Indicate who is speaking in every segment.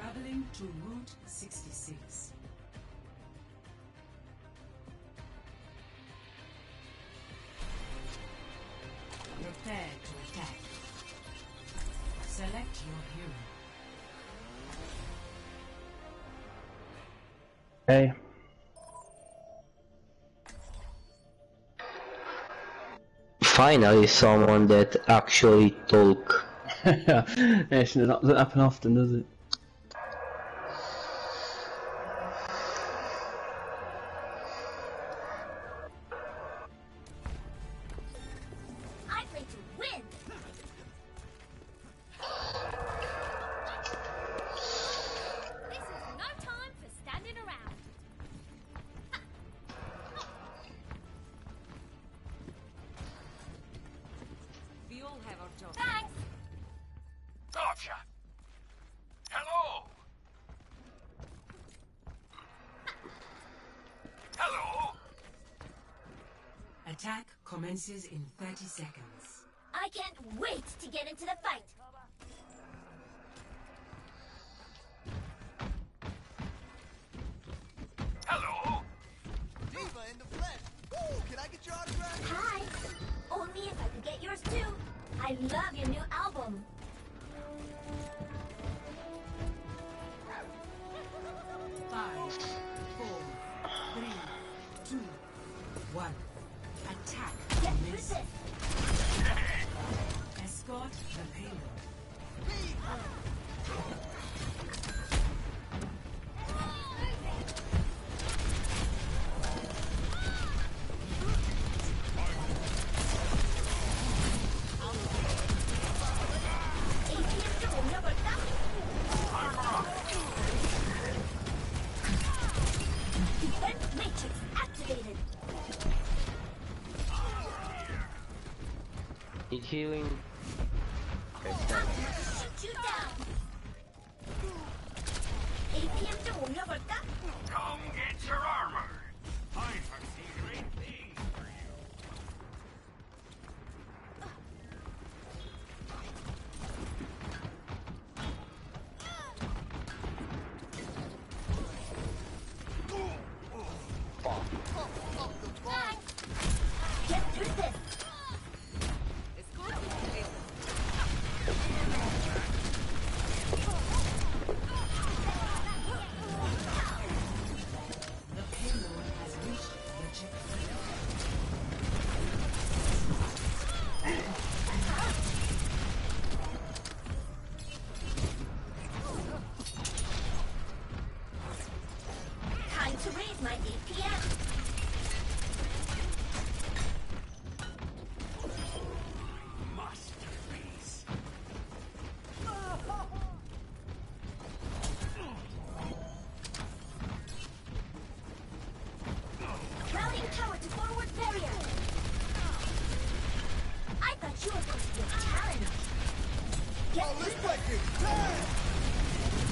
Speaker 1: Traveling to Route 66. Prepare to attack. Select your hero.
Speaker 2: Hey.
Speaker 3: Finally someone that actually talk.
Speaker 2: Yeah, it doesn't happen often, does it?
Speaker 4: I play to win. This is no time for standing around.
Speaker 1: We all have our job.
Speaker 4: Thanks.
Speaker 5: Gotcha. Hello. Hello.
Speaker 1: Attack commences in 30 seconds.
Speaker 4: I can't wait to get into the fight.
Speaker 5: Hello.
Speaker 6: Diva in the flesh. Ooh, can I get your autograph?
Speaker 4: Hi. Only if I could get yours too. I love your new album.
Speaker 1: Five, four, three, two, one. Attack
Speaker 4: Get through
Speaker 1: commences.
Speaker 4: this.
Speaker 1: Escort the payload.
Speaker 4: Defense matrix activated.
Speaker 3: Need healing. Okay,
Speaker 4: I'm
Speaker 3: thanks.
Speaker 4: gonna shoot you down. APM 좀 올려볼까?
Speaker 5: Come get your armor. I foresee great things for you.
Speaker 4: Thanks. Get through this.
Speaker 1: The payload has reached the checkpoint.
Speaker 4: Time to raise my APM.
Speaker 5: Masterpiece.
Speaker 4: Routing tower to forward barrier. I thought you were supposed to be a challenge. Get
Speaker 6: Oh, let's
Speaker 4: through
Speaker 6: break it. Damn.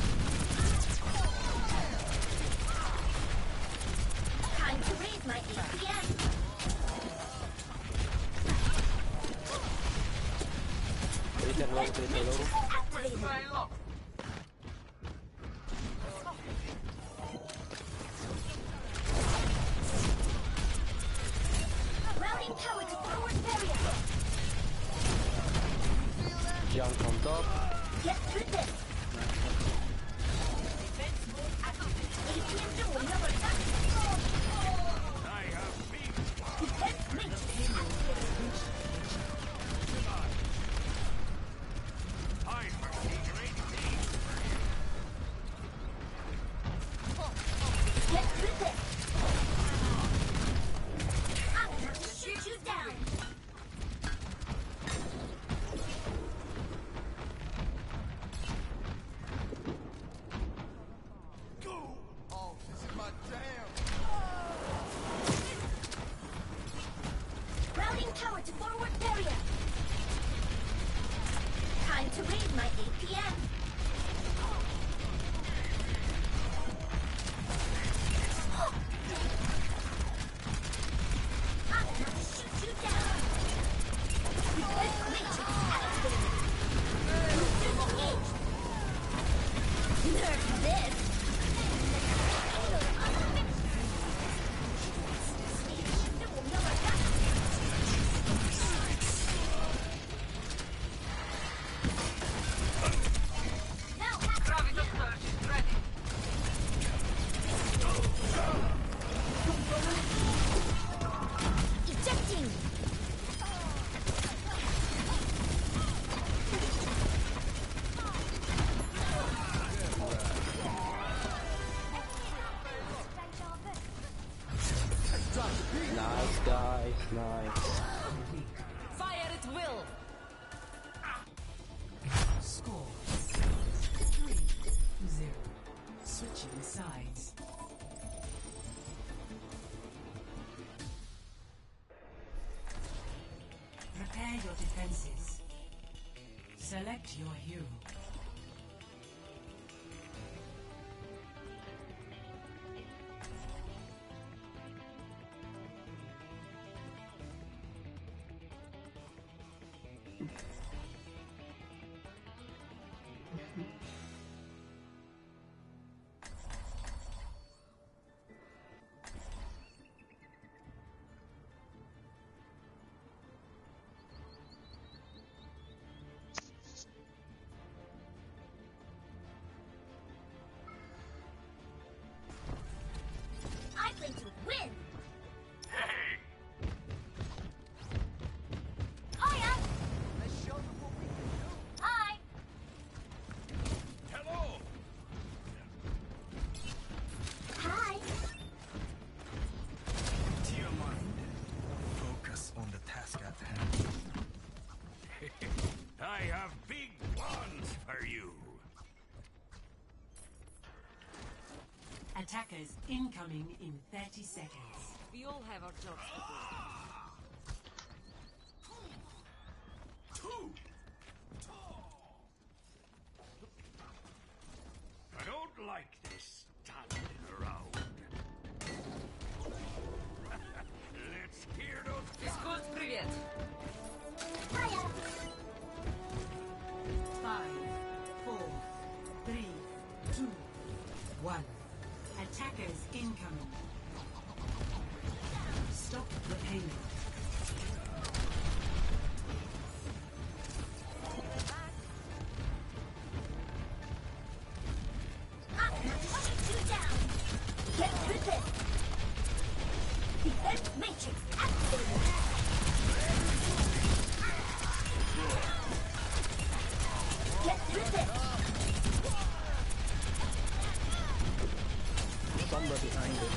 Speaker 4: Time to raise my APM.
Speaker 3: Return one,
Speaker 4: Defense
Speaker 3: please,
Speaker 4: matrix
Speaker 3: hello.
Speaker 4: activated. Routing tower to forward barrier.
Speaker 3: Jump on top.
Speaker 4: Get through this. APM 좀 올려볼까?
Speaker 5: I have beat.
Speaker 4: Defense matrix activated.
Speaker 5: I foresee great things for you.
Speaker 4: Get through this. I'm gonna have to shoot you down.
Speaker 3: Nice guys, nice.
Speaker 1: Fire at will. Score 3-0. Switching sides. Prepare your defenses. Select your hero.
Speaker 4: I play to win.
Speaker 5: Hey!
Speaker 4: Hiya.
Speaker 6: Let's show them what we can do.
Speaker 4: Hi.
Speaker 5: Hello!
Speaker 4: Hi.
Speaker 6: To your mind. Focus on the task at hand.
Speaker 5: I have big plans for you.
Speaker 1: Attackers incoming in 30 seconds. We all have our jobs to do.
Speaker 5: I don't like this standing around. Let's hear those
Speaker 1: Физкульт, привет!
Speaker 4: Hiya.
Speaker 1: 5, 4, 3, 2, 1. Attackers incoming. Stop the payload.
Speaker 4: Two down. Get through this. Defense matrix activated. Get through this.
Speaker 3: Sombra behind it.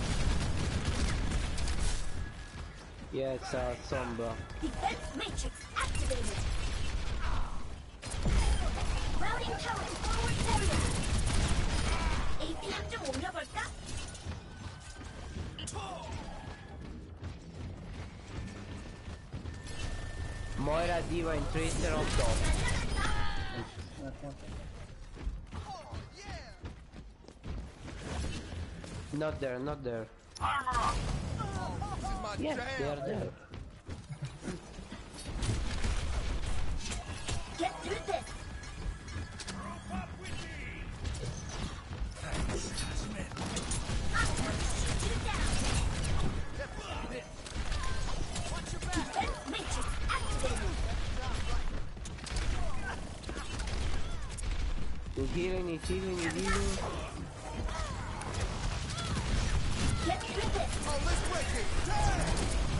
Speaker 3: Yeah, it's Sombra.
Speaker 4: Defense matrix activated. Routing tower forward area. APM 좀 올려볼까?
Speaker 3: Moira, Diva, and Tracer on top.
Speaker 6: Oh, yeah!
Speaker 3: Not there, not there.
Speaker 5: armor up!
Speaker 6: This is my
Speaker 3: Yes,
Speaker 6: jam.
Speaker 3: they are there.
Speaker 4: Get through this.
Speaker 5: Group up with me!
Speaker 4: Shoot you down. Defense matrix activated.
Speaker 3: He's healing, he's healing, he's healing.
Speaker 4: Get through this.
Speaker 6: Oh, let's break it. Damn!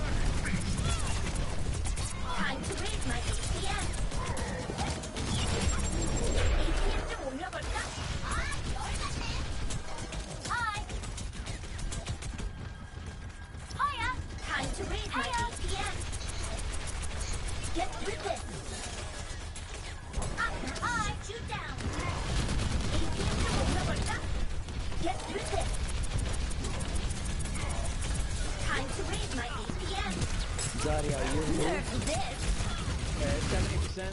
Speaker 4: Time to raise my APM. APM 좀 올려볼까? Hi. Hiya. Time to raise my APM. Get through this. Hi. Shoot down. APM 좀 올려볼까? Get through this. Time to raise my APM.
Speaker 3: Zarya, you
Speaker 4: Nerf this.
Speaker 2: 70%.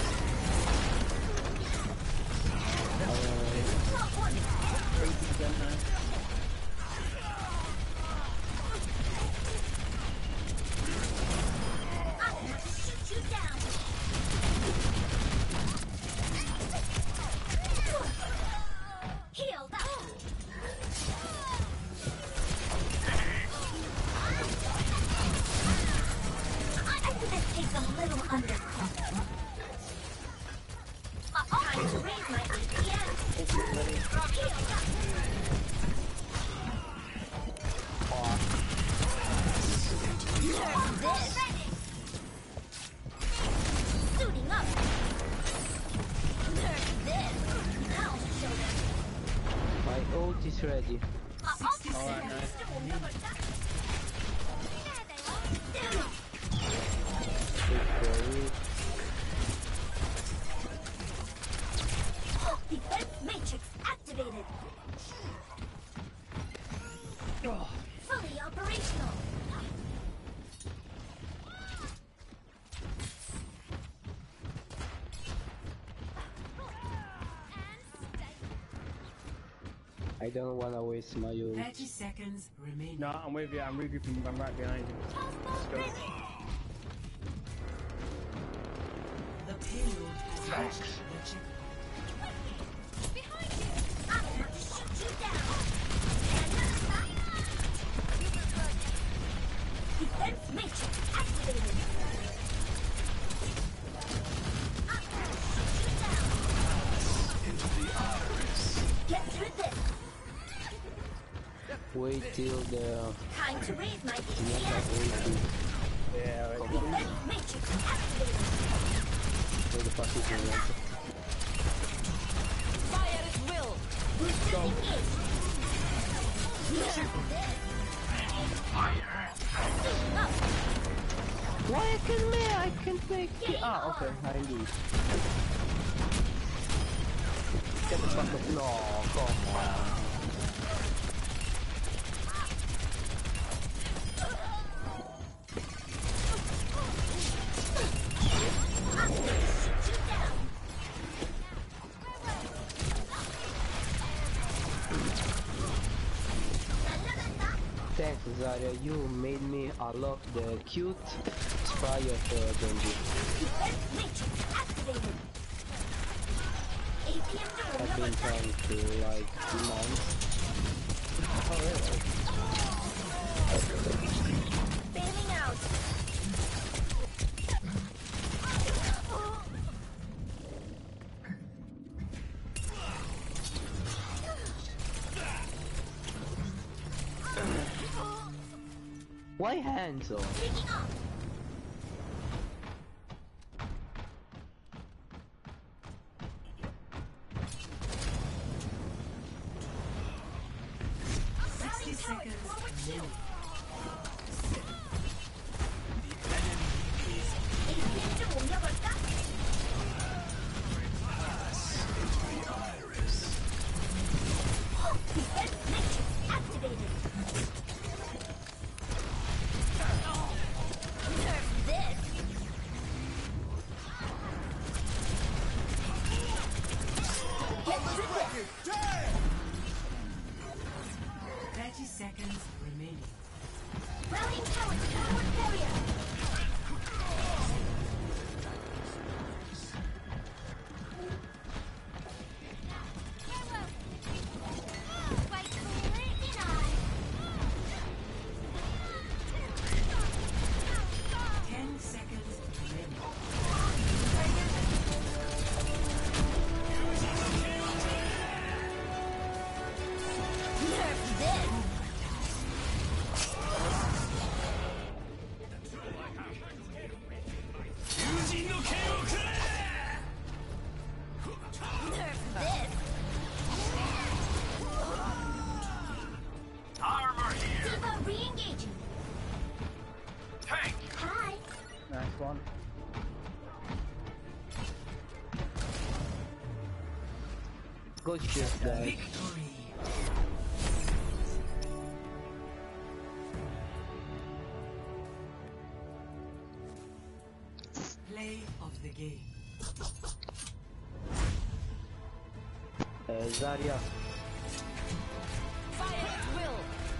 Speaker 4: Not one.
Speaker 2: 80% now.
Speaker 4: I'm going to shoot you down. Healed up. I think this takes a little undercut. Time to raise my APM. Healed up. This. Suiting up. Nerf this. I'll show them.
Speaker 3: My ult is ready.
Speaker 1: Alright,
Speaker 2: nice.
Speaker 3: I don't wanna waste my ult.
Speaker 1: 30 seconds remaining.
Speaker 2: No, I'm with you. I'm regrouping. I'm right behind you. Let's go.
Speaker 1: The payload has reached the checkpoint.
Speaker 4: Behind you! I'm going to shoot you down! And defense matrix activated! I'm going to shoot you down!
Speaker 6: Into the iris.
Speaker 4: Get through this!
Speaker 3: Wait till the
Speaker 4: Time to raise my
Speaker 3: not
Speaker 4: DPS!
Speaker 3: waiting
Speaker 2: Yeah, right.
Speaker 4: Defense matrix activated!
Speaker 3: for the package.
Speaker 7: Fire at will.
Speaker 4: Boosters engaged!
Speaker 3: Why can me? I can't make it. Ah, okay, I lose. Get the fuck up. No, come on.
Speaker 4: I'm going to shoot you down!
Speaker 3: Thanks, Zarya. You made me unlock the cute Spire Genji.
Speaker 4: Defense matrix activated! APM
Speaker 3: I've
Speaker 4: door
Speaker 3: been
Speaker 4: number 9!
Speaker 3: trying to like 2 months.
Speaker 4: Bailing out!
Speaker 3: Why Hanzo?
Speaker 4: Taking off! Rally tower forward 2! APM door number 9! Defense matrix activated! Nerf this! Get through this!
Speaker 1: 30 seconds remaining.
Speaker 4: Rallying tower to forward barrier! Fight cooler in eye!
Speaker 1: 10 seconds remaining.
Speaker 4: Nerf this! Nerf this!
Speaker 5: Armor here.
Speaker 4: Diva re-engaging!
Speaker 5: Tank.
Speaker 4: Hi!
Speaker 2: Nice one.
Speaker 3: Good shit, guys.
Speaker 1: Victory. Play of the game.
Speaker 3: Zarya.
Speaker 7: Fire at will.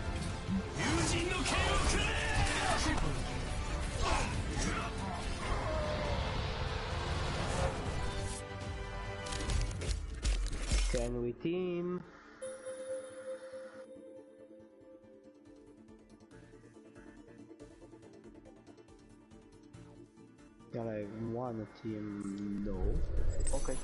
Speaker 3: Can we team? Can I wanna team? No. Okay.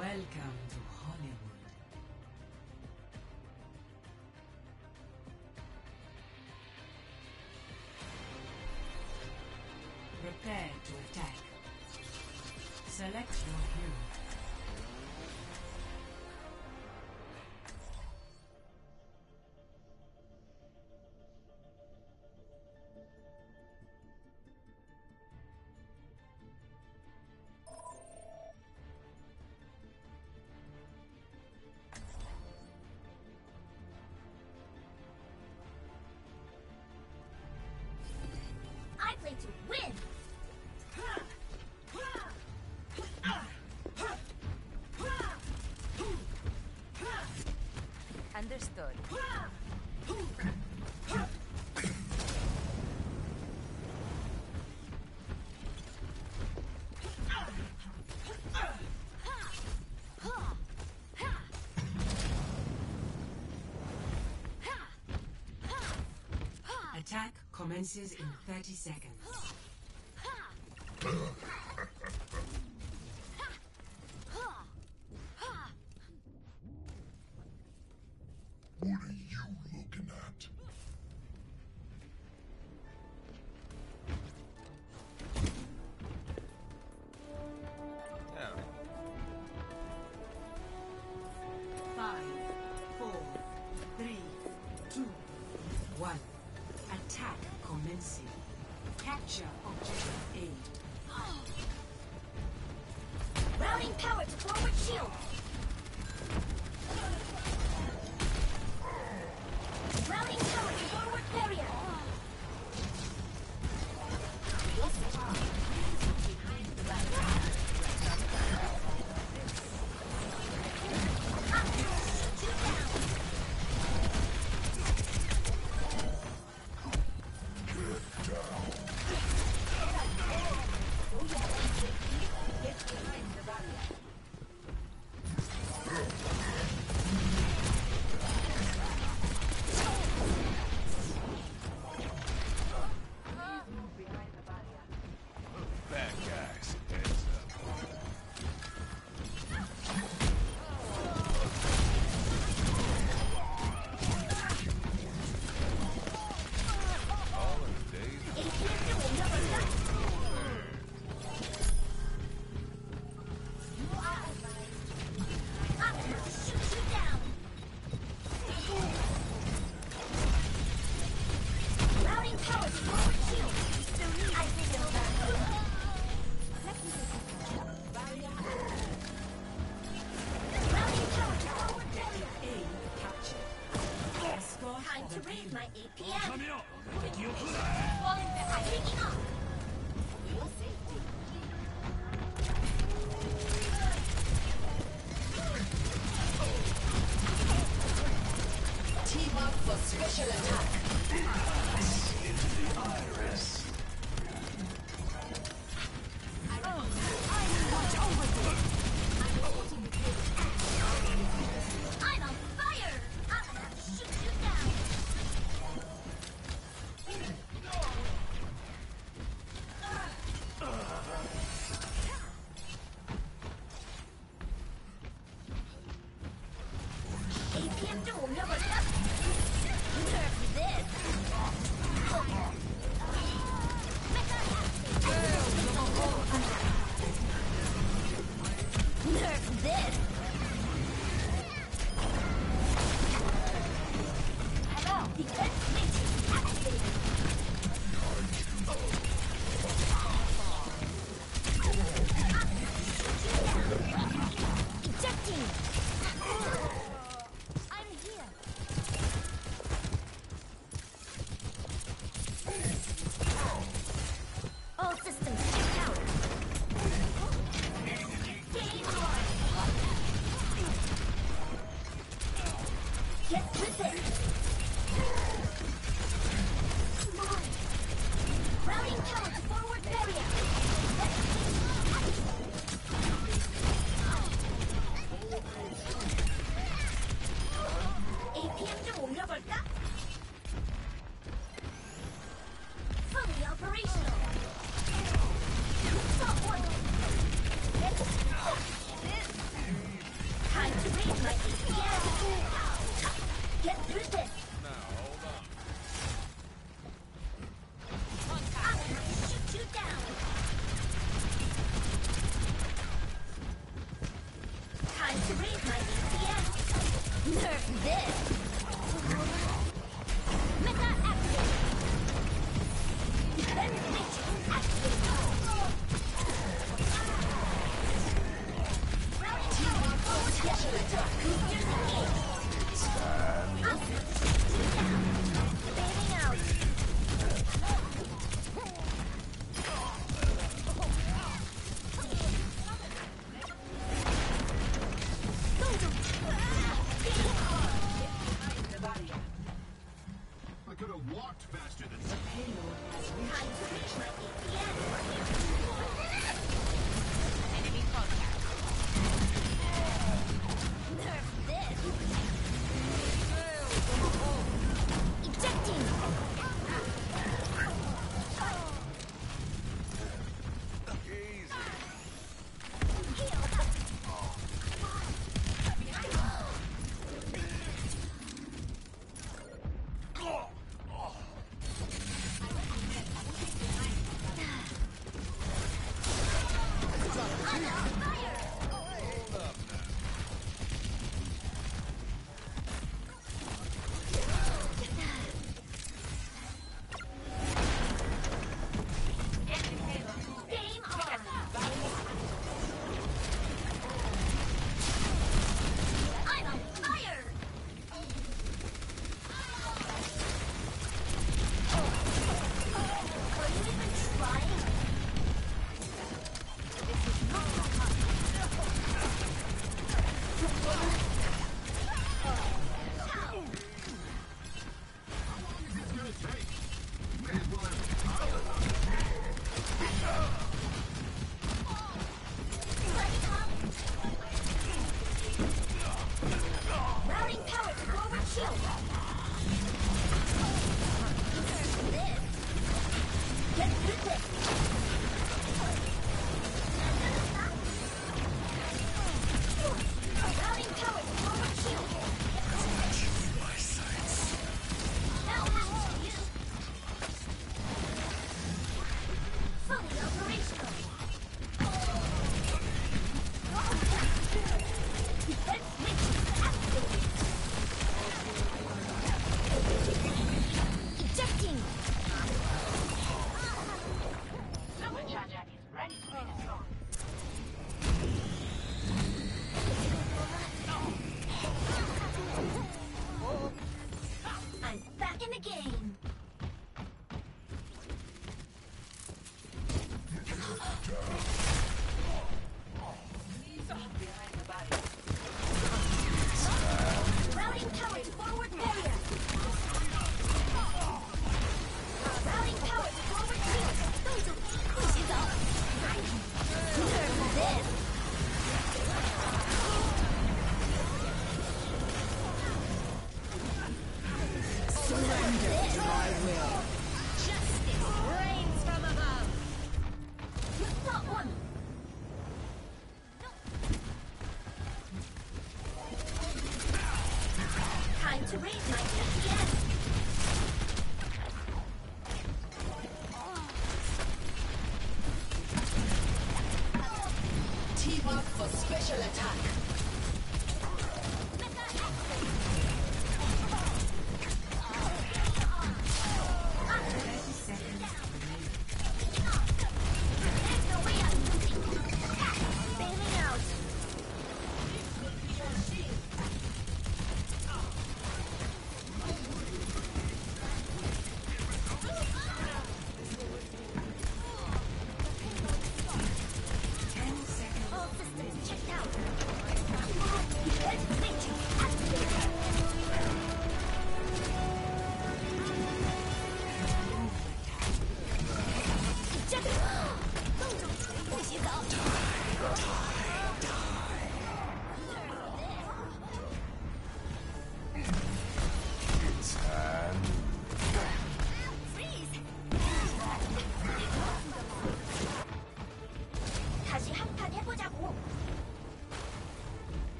Speaker 1: Welcome to Hollywood. Prepare to attack. Select your hero.
Speaker 4: I play to win!
Speaker 7: Understood.
Speaker 1: Attack commences in 30 seconds.
Speaker 8: What are you looking at?
Speaker 6: Yeah.
Speaker 1: 5, 4, 3, 2, 1. Attack commencing. Capture objective A.
Speaker 4: Routing power to forward shield! Routing power to forward barrier! Shoot you down!
Speaker 8: Bad guys, heads up. All in a day's
Speaker 4: Shoot you down! Routing power to forward shield! I feel that. Routing power to forward barrier!
Speaker 1: A captured. Escort
Speaker 4: Time to
Speaker 1: the
Speaker 4: raise my APM!
Speaker 5: 神よ敵を来るな
Speaker 4: I'm taking off!
Speaker 7: Team up for special attack.
Speaker 4: I'm on fire! I'm gonna have to shoot you down! APM 좀 올려볼까? Nerf this! Nerf this! Hello! Defense switch activated! Ejecting! I'm here! All systems checked out! Game on! Get with it! Routing power to forward barrier! APM 좀 올려볼까? Fully operational! Stop one! Nerf this! Meta activated! Defense matrix activated! Special attack! Boosters engaged! Bailing out!
Speaker 5: I could have walked faster than
Speaker 1: The payload has reached
Speaker 4: Time to reach my APN!
Speaker 7: Enemy contact.
Speaker 4: Nerf this! Ejecting! Game on! I'm on fire! Are you even trying?
Speaker 5: it's gonna take. May as well have
Speaker 4: Routing power to forward shield. This. Get with it. Routing power to forward shield.
Speaker 6: My sights.
Speaker 4: Now listen to you. Fully operational. Defense matrix activated. Ejecting.
Speaker 7: Supercharger is ready to be deployed.
Speaker 4: I'm back in the game. Routing power to forward barrier. Routing power to forward shield. 不洗澡。Nerf this. Surrender to my will. Justice reigns from above. You got one. Time to raise my APN.
Speaker 7: Team up for special attack.
Speaker 4: There's no way I'm losing. Bailing out.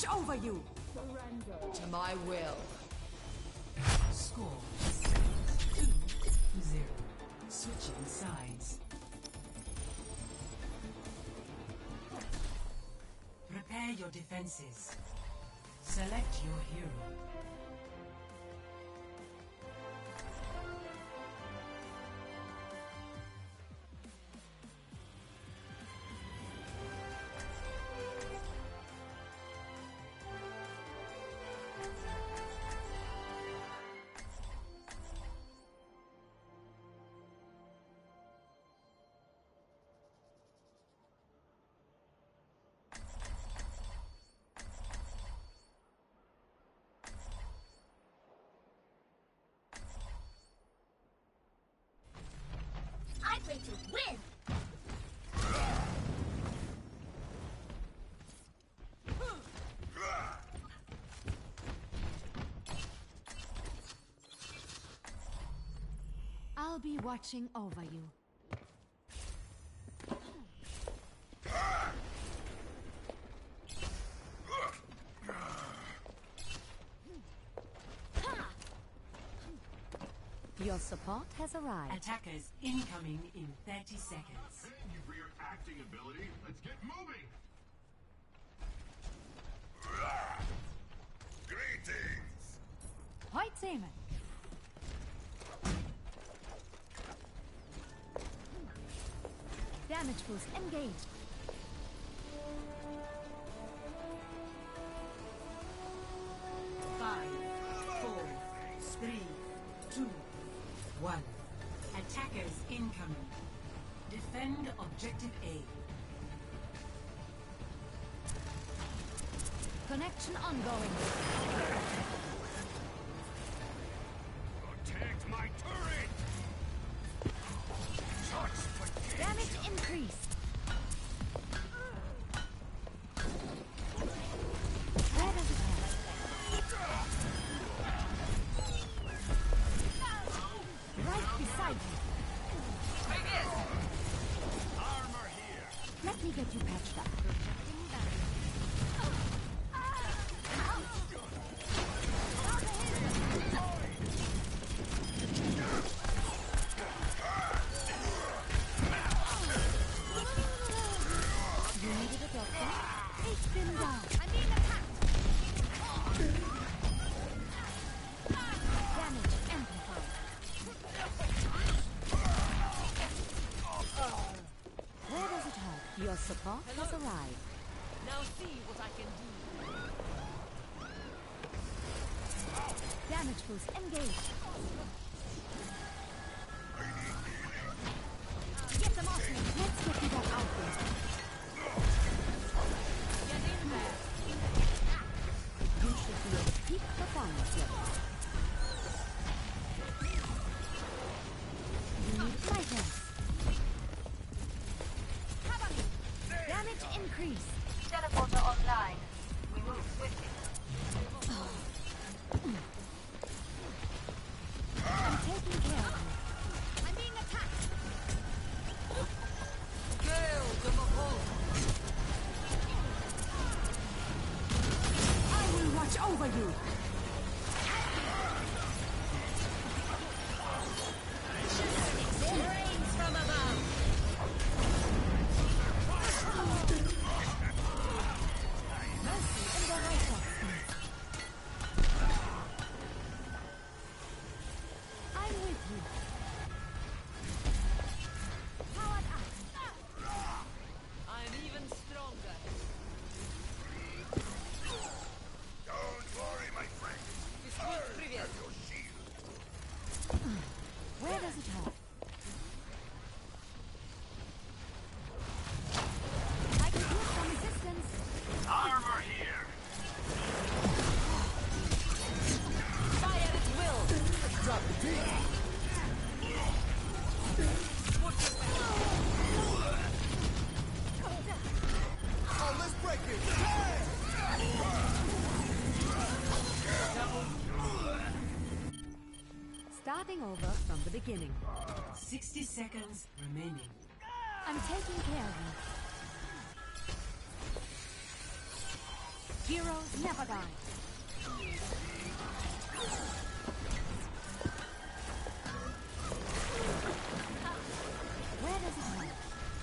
Speaker 4: watch over you. To my will.
Speaker 1: Score 2-0. Switching sides. Prepare your defenses. Select your hero.
Speaker 4: I'm going to win! I'll be watching over you. Your support has arrived.
Speaker 1: Attackers incoming in 30 seconds.
Speaker 5: Thank you for your acting ability. Let's get moving. Greetings.
Speaker 4: Point Seaman. Damage boost engaged.
Speaker 1: Five, four, three, two, one. Attackers incoming. Defend objective A.
Speaker 4: Connection ongoing.
Speaker 5: Protect my turret. Touch fatigue.
Speaker 4: Damage increased. Where does it end? Right beside you.
Speaker 5: Armor here.
Speaker 4: Let me get you patched up. You needed a doctor? Ich bin da. I mean attacked. Damage amplified. Where does it hurt? Your support has arrived.
Speaker 9: Now see what I can do.
Speaker 4: Damage boost engaged. Get them off me. Let's get you back out there.
Speaker 9: Get in there.
Speaker 4: You should be at peak performance level. You need lightness. Damage increase.
Speaker 7: Teleporter online. We move swiftly.
Speaker 4: I'm taking care of you. I'm being attacked.
Speaker 9: Gale de Mahol.
Speaker 4: I will watch over you.
Speaker 9: Rains from above.
Speaker 4: Mercy in the righteous. I'm with you. Powered up.
Speaker 9: I'm even stronger.
Speaker 5: Don't worry, my friend.
Speaker 9: Привет.
Speaker 5: Your shield.
Speaker 4: Where does it hurt? I can use some assistance.
Speaker 5: Armor here.
Speaker 9: Fire at will.
Speaker 6: Drop the beat. Oh, let's break it.
Speaker 4: Starting over from the beginning.
Speaker 1: 60 seconds remaining.
Speaker 4: I'm taking care of you. Heroes never die. Where does it end?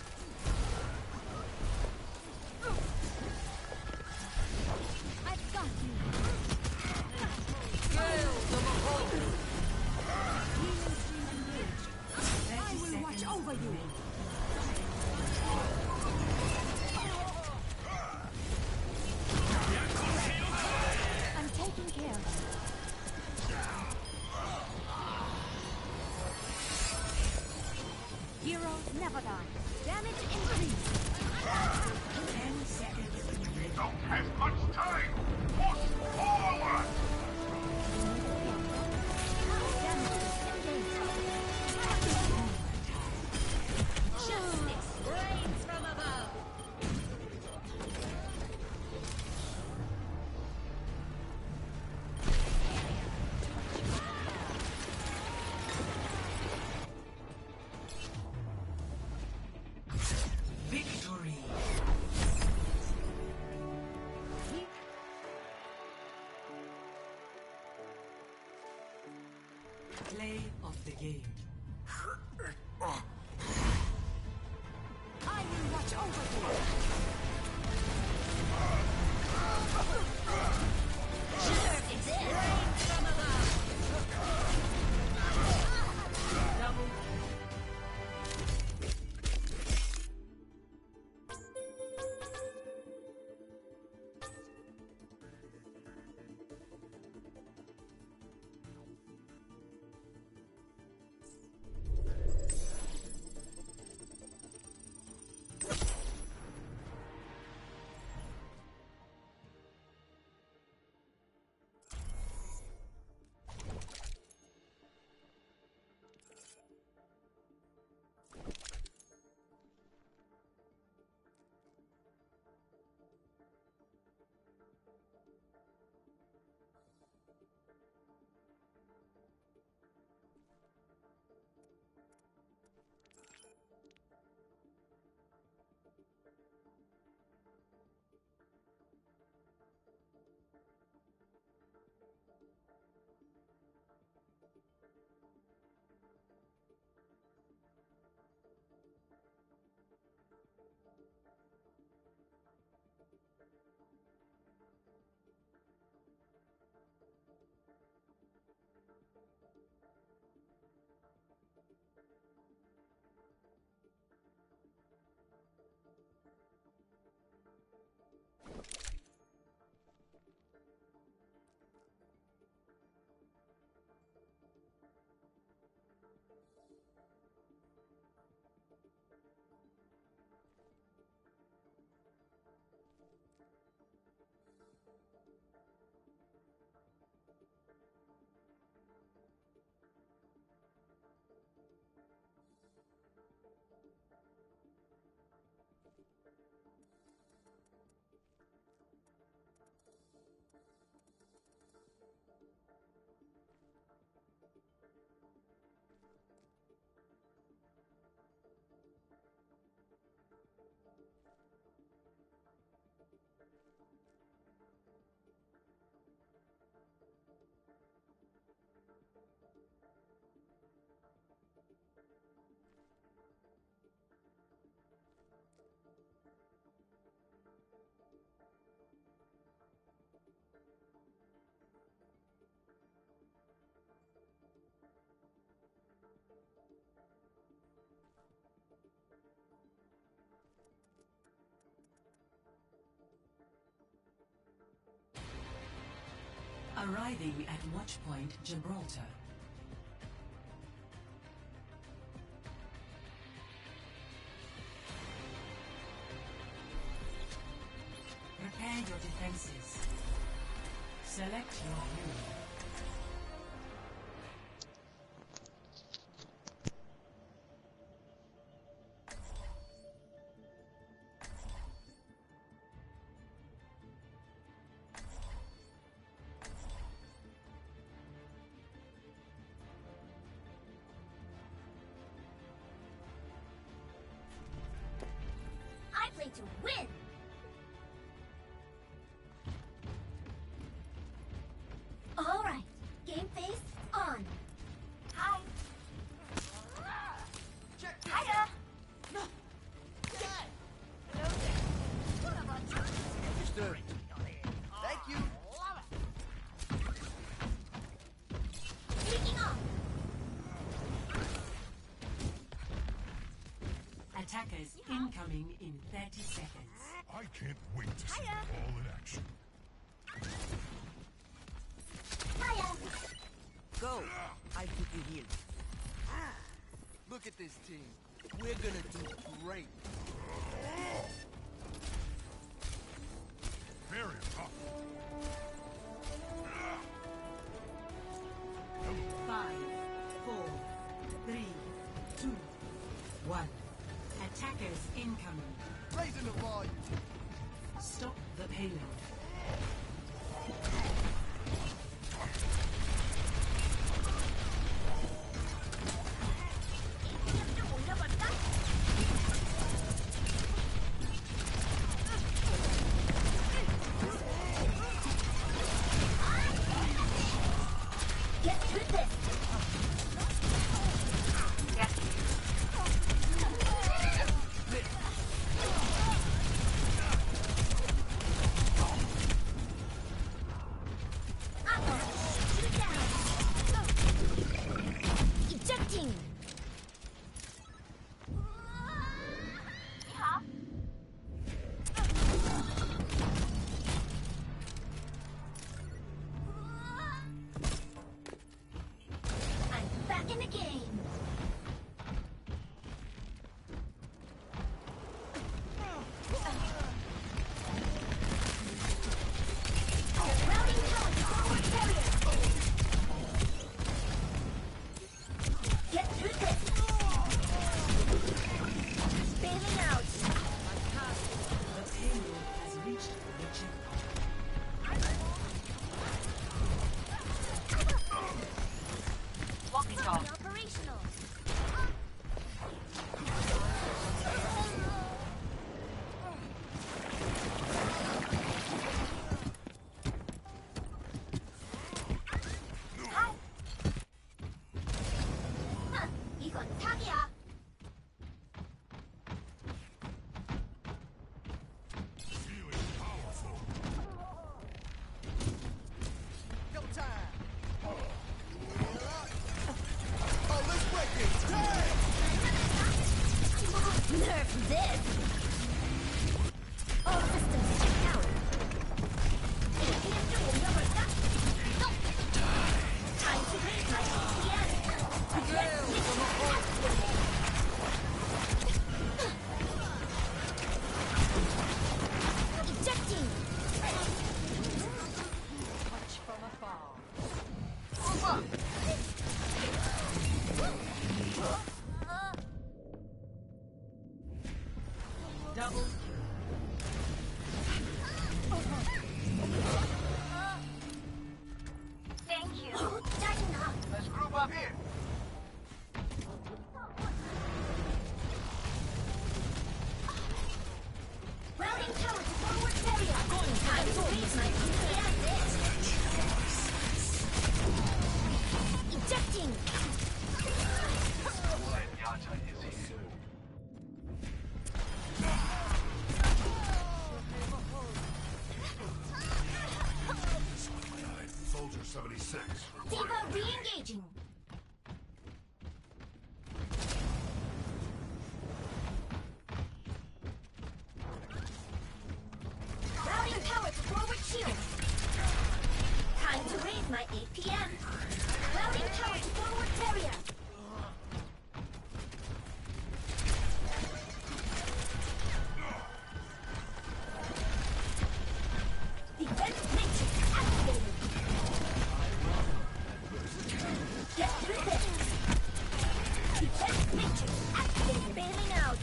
Speaker 4: I've got you. Healing stream engaged. I will watch over you. I'm taking care of you. Heroes never die. Damage increased.
Speaker 1: 10 seconds.
Speaker 5: We don't have much time! Push forward!
Speaker 4: Damage engaged. Justice reigns from above.
Speaker 1: Victory. Play of the game.
Speaker 4: I will watch over you. Justice reigns from above.
Speaker 1: Double. Arriving at Watchpoint Gibraltar. Prepare your defenses. Select your hero.
Speaker 4: I play to win.
Speaker 1: Attackers incoming in 30 seconds.
Speaker 8: I can't wait to see it all in action.
Speaker 10: Go! I put you here. Look at this team. We're gonna do great.
Speaker 8: Very tough.
Speaker 1: 5, 4, 3, 2, 1. Attackers incoming.
Speaker 10: Raising the volume.
Speaker 1: Stop the payload.
Speaker 4: Ejecting! I'm back in the game! Routing tower to forward carrier! Get through this! Bailing out!
Speaker 1: The payload has reached the checkpoint.
Speaker 7: Walking dog.
Speaker 4: Operational! 이건 사기야!
Speaker 8: Feeling powerful.
Speaker 10: Go time. Oh, let's break it.
Speaker 4: Nerf this! All systems checked out! APM 좀 올려볼까? Time to raise my APM! Ejecting!
Speaker 9: Watch from afar.
Speaker 1: Double
Speaker 7: Thank you.
Speaker 4: 짜증나!
Speaker 5: Let's group up here.
Speaker 4: Routing tower to forward carrier! Time to raise my APM! Ejecting!
Speaker 5: Yata is here.
Speaker 8: Soldier 76.
Speaker 4: Diva re-engaging! Routing tower to forward shield! Time to raise my APM! Routing tower to forward carrier! Defense matrix activated! Get through this! Defense matrix activated! Bailing out!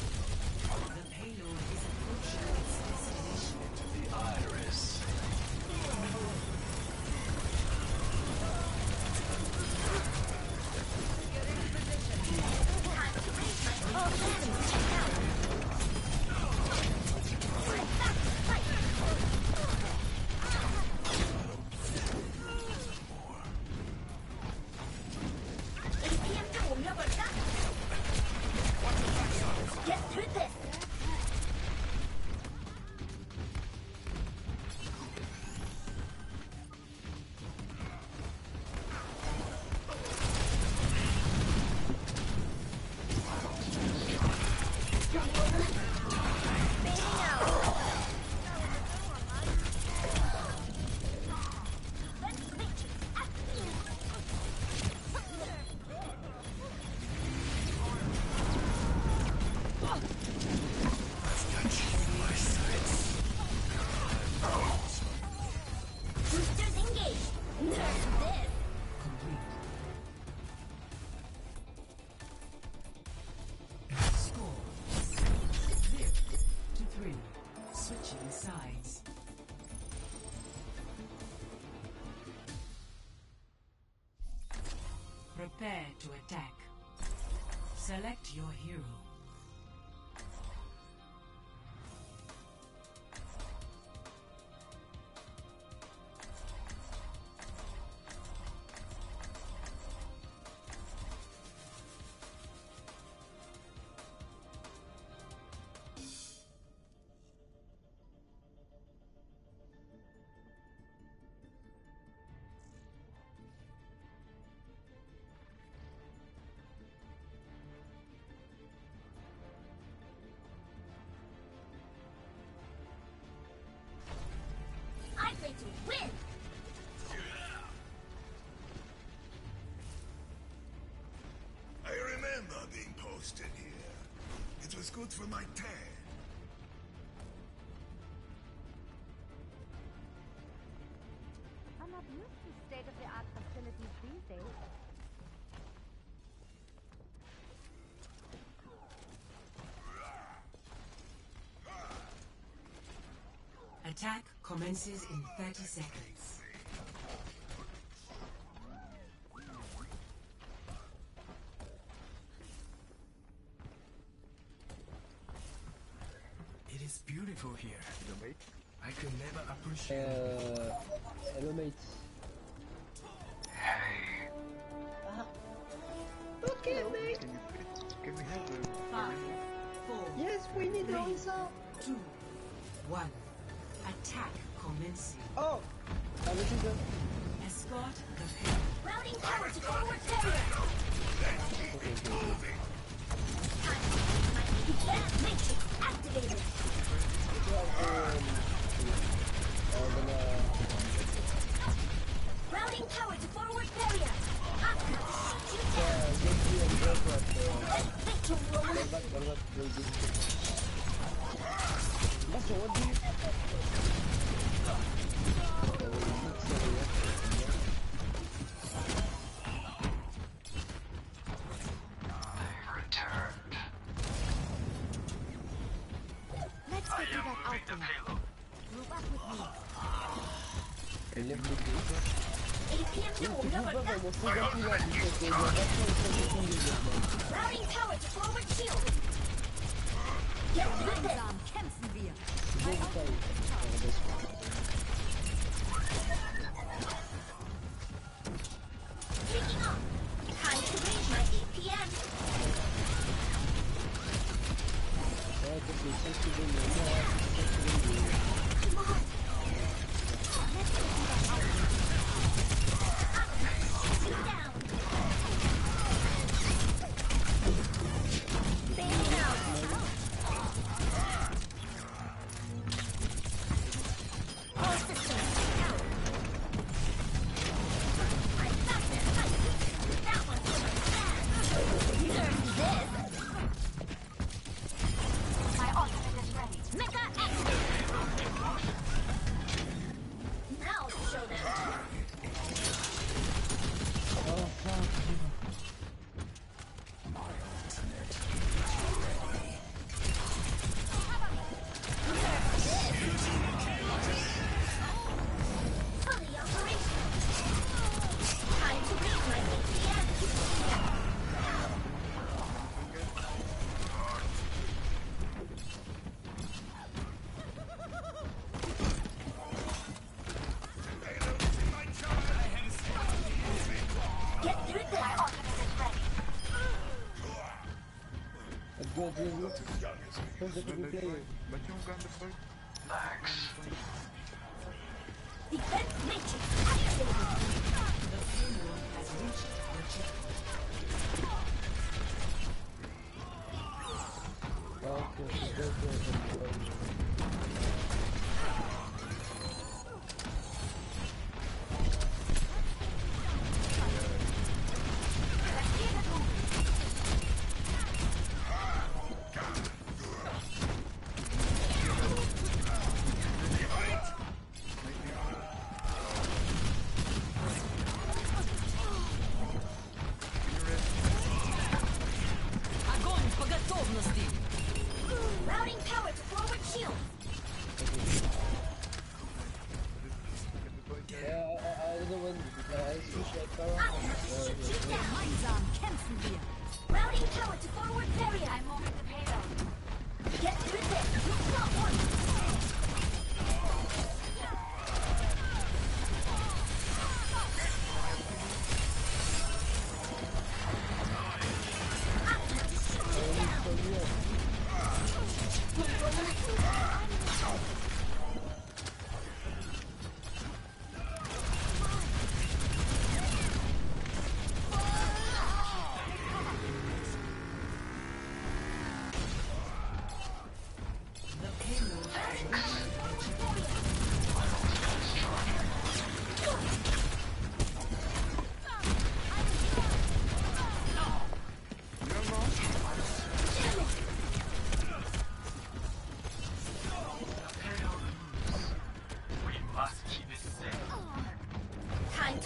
Speaker 1: the payload is approaching its destination.
Speaker 5: The iris.
Speaker 1: Prepare to attack. Select your hero.
Speaker 4: I'm going to win!
Speaker 8: I remember being posted here. It was good for my tan.
Speaker 11: I'm not used to state-of-the-art facilities these days.
Speaker 1: Attack commences in 30 seconds.
Speaker 6: It is beautiful here. I could never appreciate
Speaker 3: hello mates.
Speaker 2: Okay, mate. Can we have the
Speaker 1: 5, 4,
Speaker 3: Yes, we need
Speaker 1: 3,
Speaker 3: Rosa.
Speaker 1: 2, 1. Attack commencing.
Speaker 3: Oh, I will do that.
Speaker 1: Escort the field.
Speaker 4: Routing power to forward carrier! My APM matrix activated! Routing power to forward carrier! I'm gonna shoot you down! Let's make a roll!
Speaker 11: Let's figure that out then. Move up with me.
Speaker 4: APM no longer Routing power to forward shield! Get with it!
Speaker 11: Langsam kämpfen wir.
Speaker 4: Taking off! Time to raise my APM! Come on!
Speaker 11: Let's figure that out.
Speaker 4: Sit down! Bail out! All systems down! I'm faster! That one's gonna be bad! Learn this!
Speaker 7: My ultimate is ready.
Speaker 4: Mecha activated! Now show them! Fully operational! Time to raise my APM! Get through this!
Speaker 7: My ultimate is ready.
Speaker 4: Defense matrix activated!
Speaker 1: The hero has reached the checkpoint.
Speaker 4: Routing power to forward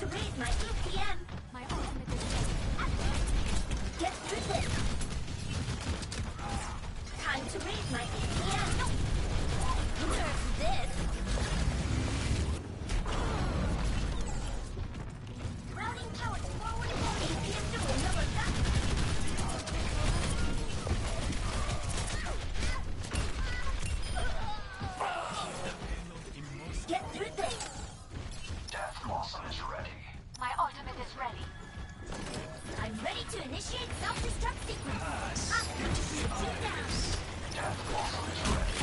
Speaker 4: to raise my APM.
Speaker 11: My ultimate is ready.
Speaker 4: Get through this. Time to raise my APM. Nerf this. Routing power to forward. APM to number that. Get through this.
Speaker 5: Death Blossom is ready.
Speaker 7: My ultimate is ready.
Speaker 4: I'm ready to initiate self-destruct sequence. I'm going to shoot you down.
Speaker 5: Death Blossom is ready.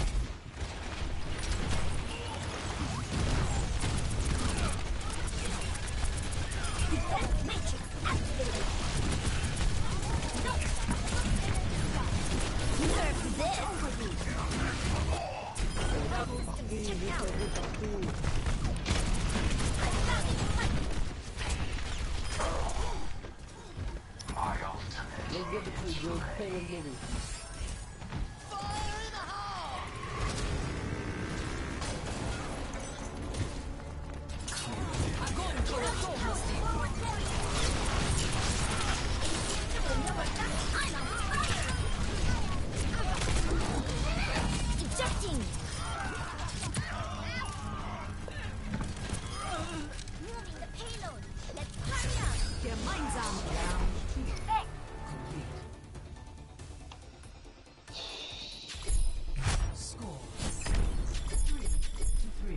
Speaker 4: Defense matrix activated. Nerf this. Double systems checked out. I'm found fight.
Speaker 5: My ultimate
Speaker 3: Let's get the payment movie.
Speaker 4: Ejecting! Moving the payload. Let's carry out.
Speaker 9: Get mines on.
Speaker 1: Score 3-3.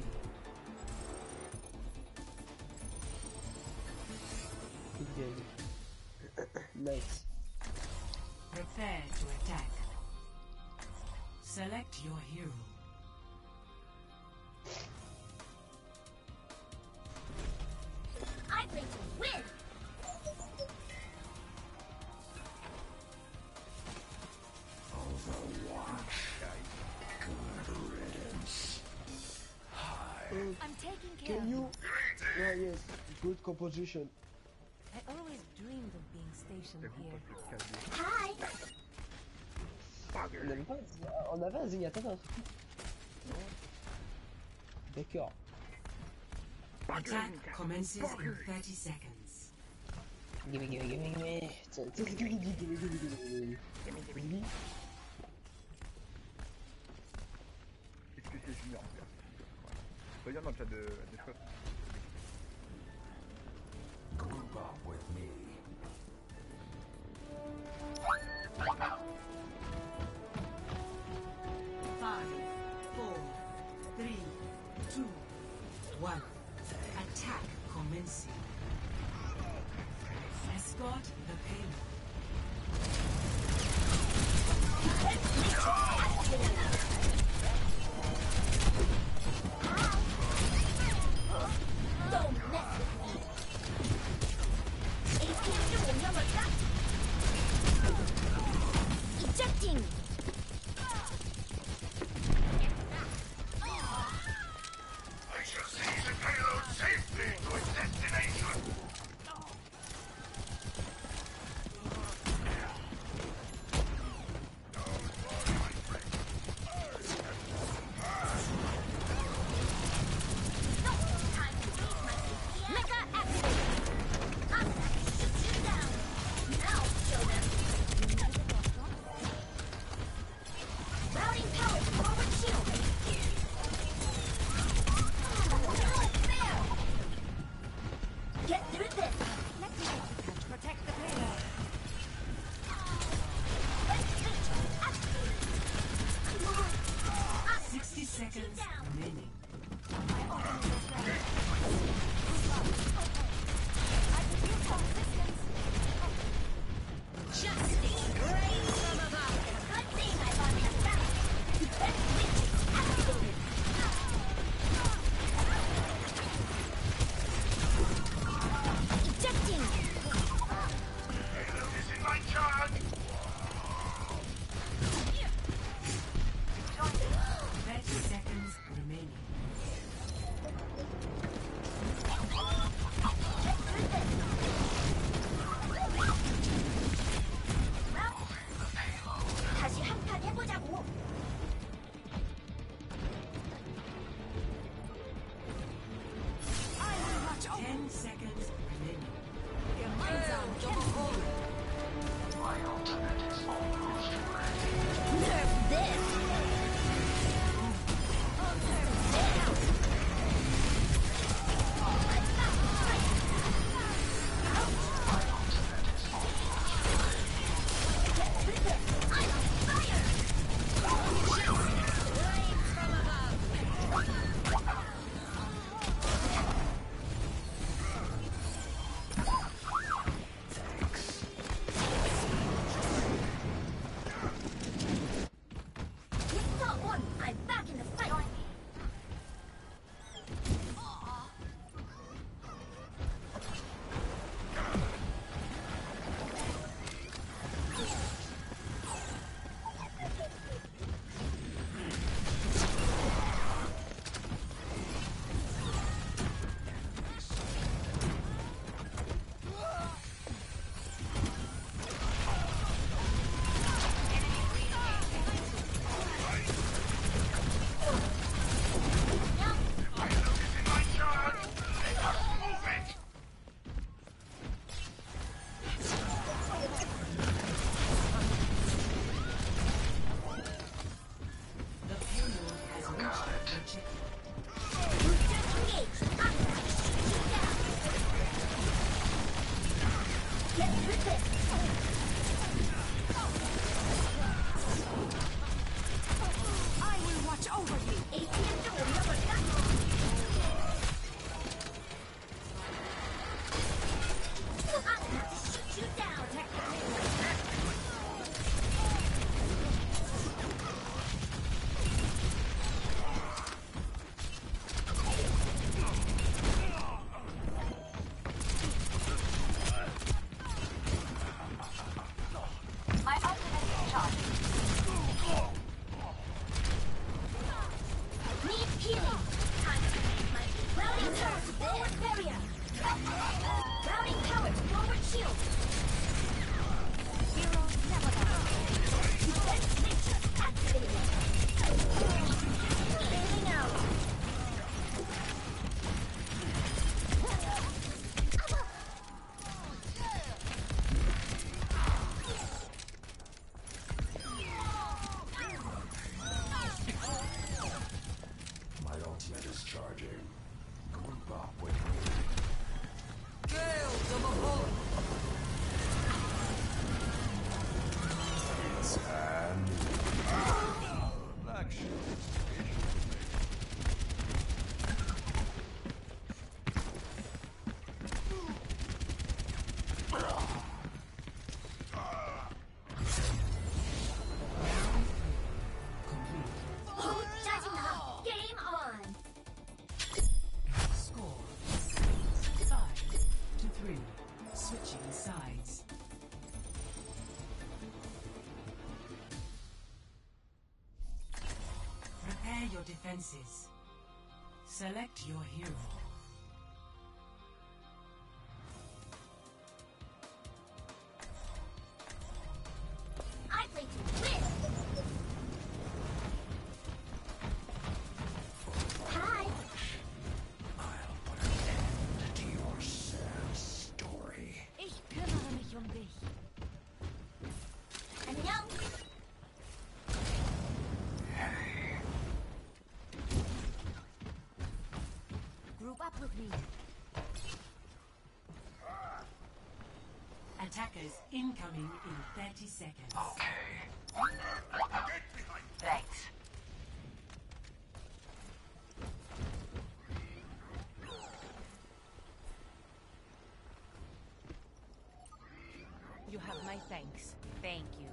Speaker 3: Nice.
Speaker 1: Prepare to attack. Select your hero.
Speaker 4: I'm going to win!
Speaker 11: I'm taking care
Speaker 3: Can
Speaker 11: of
Speaker 3: you? Yeah, yes. Good composition.
Speaker 11: I always dreamed of being stationed here.
Speaker 4: Hi!
Speaker 3: On avait un zignateur dans ce coup. D'accord.
Speaker 1: Attack commences in 30 seconds.
Speaker 3: Gimme. Gimme.
Speaker 2: Qu'est-ce que c'est junior en fait? Regarde dans le chat de choix.
Speaker 5: group up with me.
Speaker 1: 5, 4, 3, 2, 1. Attack commencing. Escort the payload.
Speaker 4: Don't mess with me! APM to number that! Ejecting!
Speaker 8: I shall seize the payload safely to its destination.
Speaker 4: Mecha activated! I'm gonna shoot you down! Now show them! Routing power to forward shield! Get through this!
Speaker 9: Protect the payload.
Speaker 4: Activated!
Speaker 1: 60 seconds remaining.
Speaker 4: Justice reigns from above! Good thing I got him back! Defense matrix activated! Ejecting!
Speaker 8: Payload is in my charge.
Speaker 1: 30 seconds remaining.
Speaker 9: I will watch over you.
Speaker 7: My ultimate is charged.
Speaker 4: Need healing. Time to make my routing tower to forward barrier. Routing tower to forward shield.
Speaker 9: Heroes never die.
Speaker 4: Defense matrix activated. Bailing out.
Speaker 8: My ultimate is charging. Group up with me.
Speaker 10: Gale to the hole.
Speaker 8: It's hand.
Speaker 2: Black shield.
Speaker 4: Judging up. Game on.
Speaker 1: Score 5-3. Switching sides. Prepare your defenses. Select your hero.
Speaker 4: I play to win. Hi.
Speaker 8: I'll put an end to your sad story.
Speaker 9: Ich kümmere mich um dich.
Speaker 4: 안녕.
Speaker 9: Group up with me.
Speaker 1: Attackers incoming in 30 seconds.
Speaker 7: Thanks.
Speaker 9: You have my thanks. Thank you.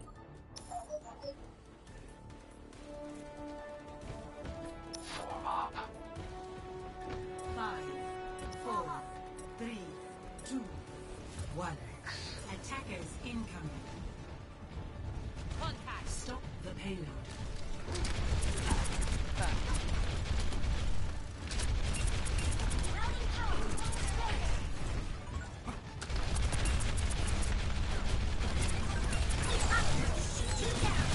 Speaker 5: Form up.
Speaker 1: 5, 4, 3, 2, 1. Attackers incoming.
Speaker 9: Contact.
Speaker 1: Stop the payload.
Speaker 4: Routing tower to forward barrier. Shoot you down.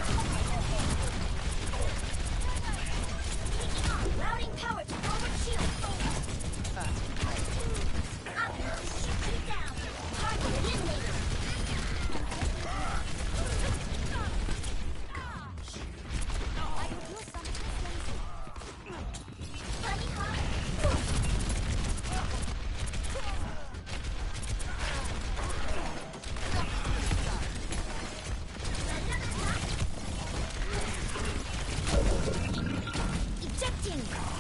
Speaker 4: Taking on. Routing tower to forward shield. Shoot you down. Target eliminated.
Speaker 9: I could use some assistance.
Speaker 4: Funny hard. Ejecting.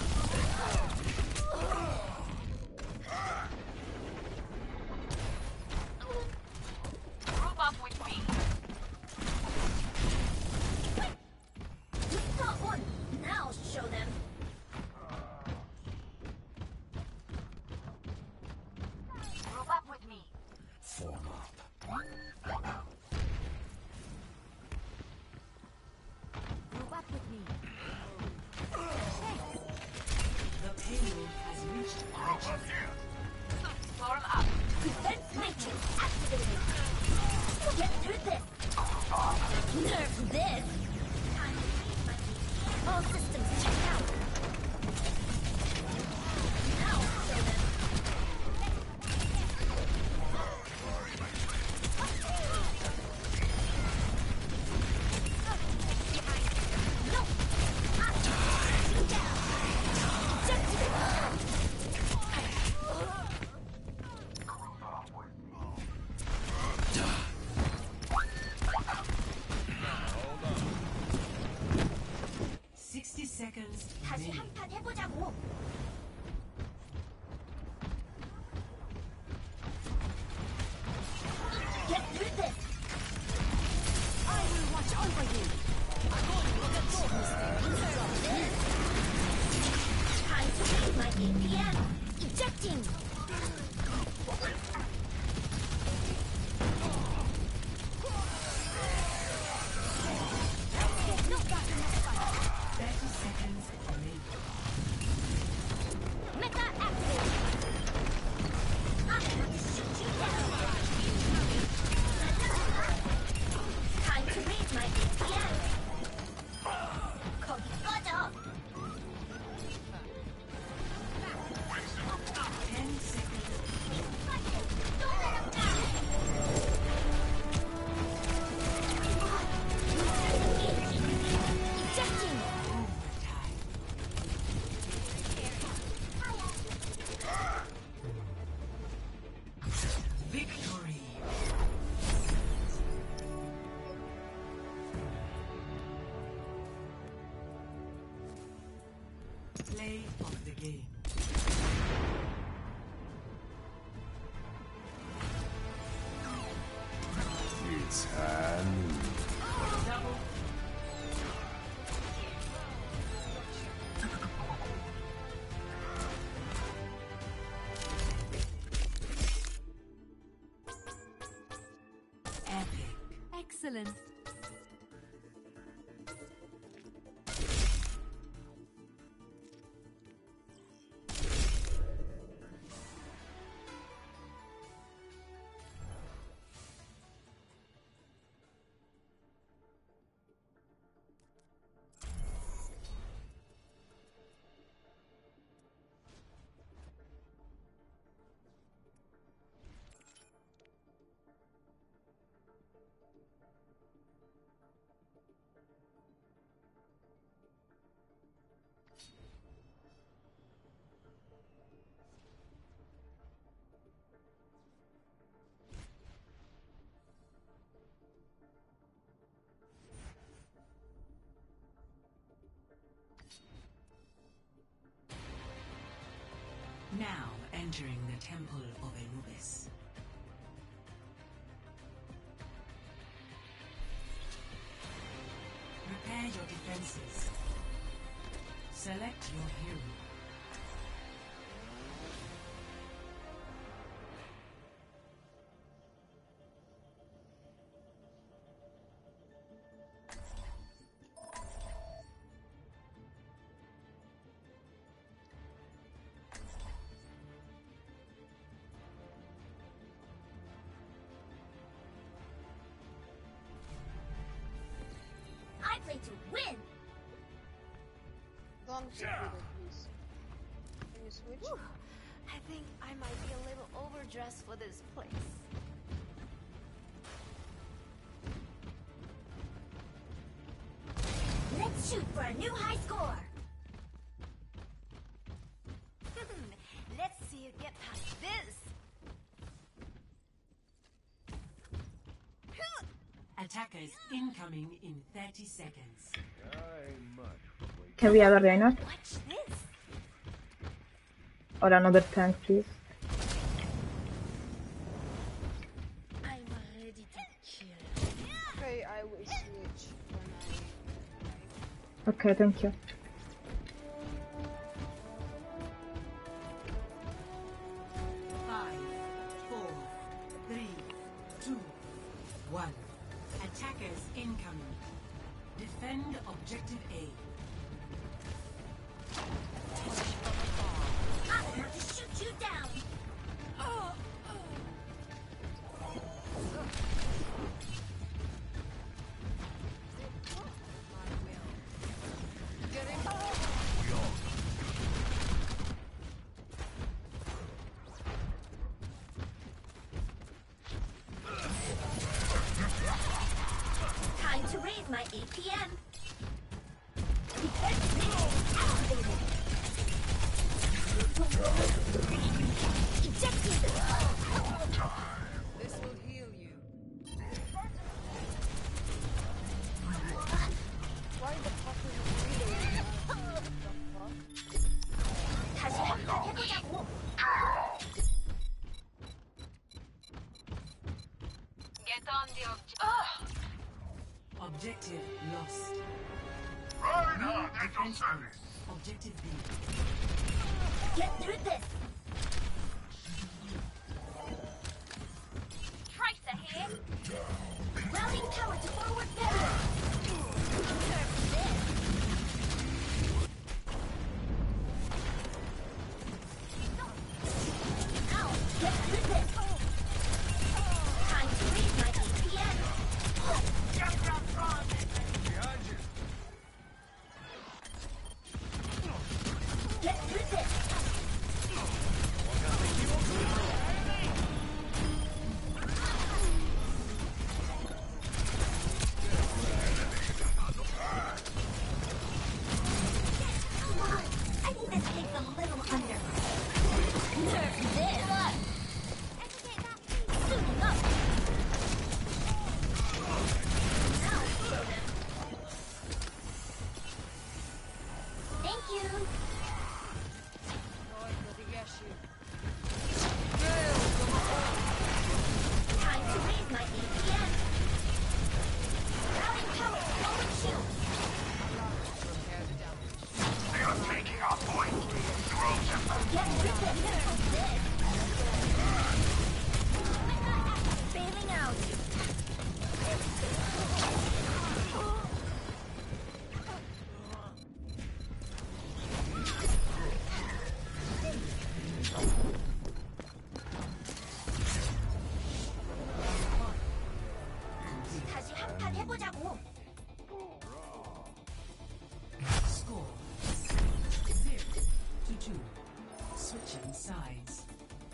Speaker 7: Group up with me.
Speaker 4: You got one. Now show them.
Speaker 7: Group up with me.
Speaker 8: Form up.
Speaker 9: Group up with me. Thanks.
Speaker 4: 한판 해보자고. Get through this. I will watch over you. Time to raise my APM. Ejecting. No back in this fight.
Speaker 1: 30 seconds remaining.
Speaker 4: Mecha activate. I'm going to shoot you down. Time to raise my APM. 거기 꺼져.
Speaker 1: 10 seconds.
Speaker 4: Don't let him down. Ejecting.
Speaker 1: Overtime. Victory. Play of the game.
Speaker 8: It's hand.
Speaker 1: Double. Epic.
Speaker 9: Excellent.
Speaker 1: Now entering the Temple of Anubis. Prepare your defenses. Select your hero.
Speaker 4: I play to win.
Speaker 11: Don't shoot it, please. Can you switch?
Speaker 9: I think I might be a little overdressed for this place.
Speaker 4: Let's shoot for a new high score.
Speaker 9: Let's see you get past this.
Speaker 1: Attackers incoming in 30 seconds.
Speaker 12: Can we have a Reinhardt?
Speaker 9: Watch this.
Speaker 12: Or another tank, please?
Speaker 9: I'm ready to kill.
Speaker 11: Okay, I will switch when
Speaker 12: Okay, thank you.
Speaker 1: Five, four, three, two, one. Attackers incoming. Defend objective A.
Speaker 4: I'm going to shoot you down. Time to raise my APM. Defense missile activated. Ejected.
Speaker 10: This will heal you.
Speaker 11: Why the fuck is it reading? What the fuck?
Speaker 1: Objective lost.
Speaker 5: Reinhardt at your service.
Speaker 1: Objective B.
Speaker 4: Get through this. Tracer here. Routing tower to forward barrier. Ow, get through this. Time to raise my APM. Get through this. Come on, I think this takes a little under. Nerf this. Suiting up. Thank you. Time to raise my APM. Routing power, forward shield.
Speaker 5: They are taking our point. Throw them.
Speaker 4: Get rid of this. Bailing out. 다시 한판 해보자고.
Speaker 1: Score 0-2. Switching sides.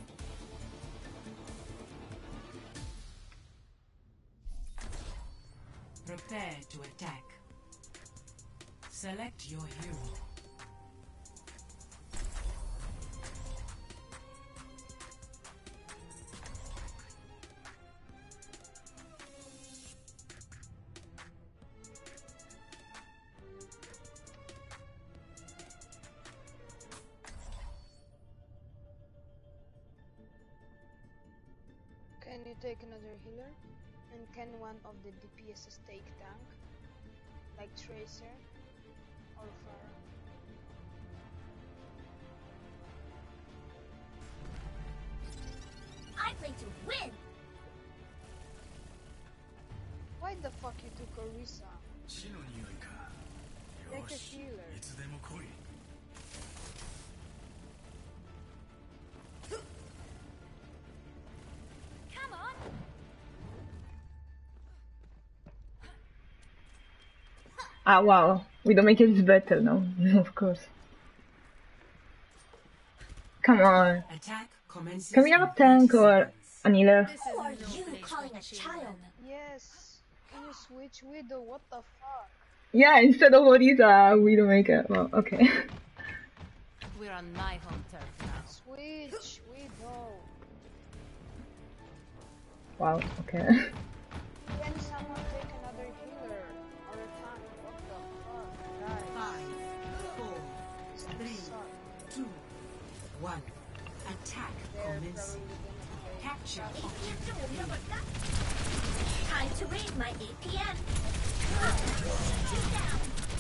Speaker 1: Prepare to attack. Select your hero.
Speaker 11: Can you take another healer? And can one of the DPSs take tank? Like Tracer or Pharah?
Speaker 4: I play to win.
Speaker 11: Why the fuck you took Orisa?
Speaker 6: 死の匂いか。
Speaker 11: Take a
Speaker 6: よし、
Speaker 11: healer.
Speaker 6: いつでも来い。
Speaker 4: Come on.
Speaker 12: Ah, wow. Widowmaker is better now, of course. Come on.
Speaker 1: Attack commences.
Speaker 12: Can we have a
Speaker 1: in
Speaker 12: tank
Speaker 1: 30
Speaker 12: or
Speaker 1: seconds.
Speaker 12: an healer?
Speaker 4: Who are you calling a child?
Speaker 11: Yes. Can you switch Widow? What the fuck?
Speaker 12: Yeah, instead of Orisa, Widowmaker. Well, okay.
Speaker 13: We're on my home turf now.
Speaker 11: Switch Widow.
Speaker 12: Wow, okay.
Speaker 11: Can someone take another healer or a tank? What the fuck, guys?
Speaker 1: 5, 4, 3,
Speaker 11: Suck.
Speaker 1: 2, 1. Attack
Speaker 11: They're
Speaker 1: commencing.
Speaker 11: probably gonna
Speaker 1: Capture
Speaker 4: APM 좀
Speaker 1: objective B.
Speaker 4: 올려볼까? Time to raise my APM. Shoot you down.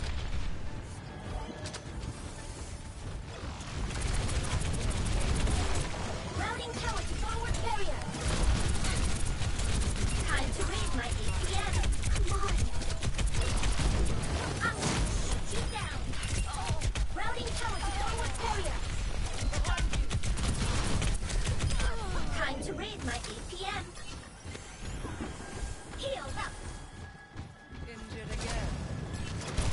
Speaker 4: Routing tower to forward barrier. Time to raise my APM. Come on. I'm gonna shoot you down. Routing tower to forward barrier. Time to raise my APM. Healed up.
Speaker 10: Injured again.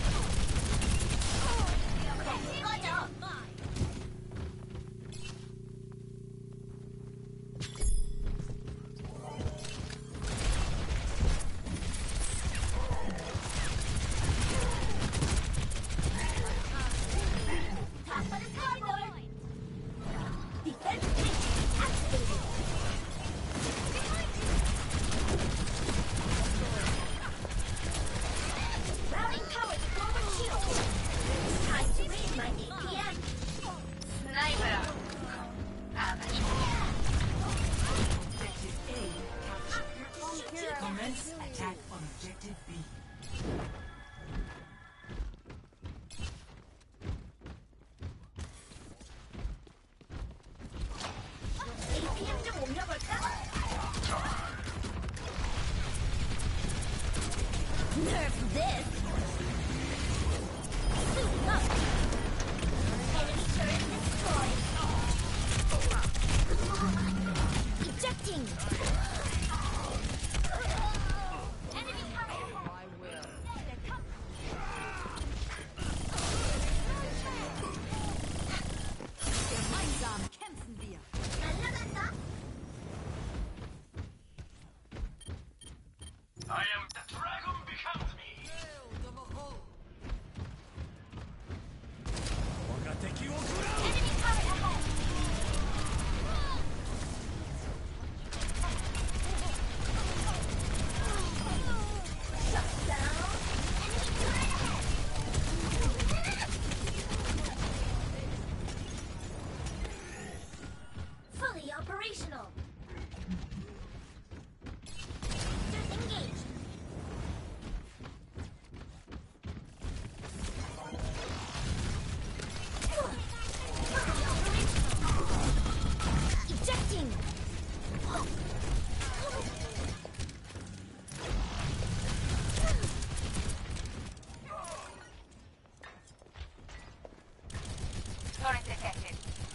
Speaker 7: Turret detected.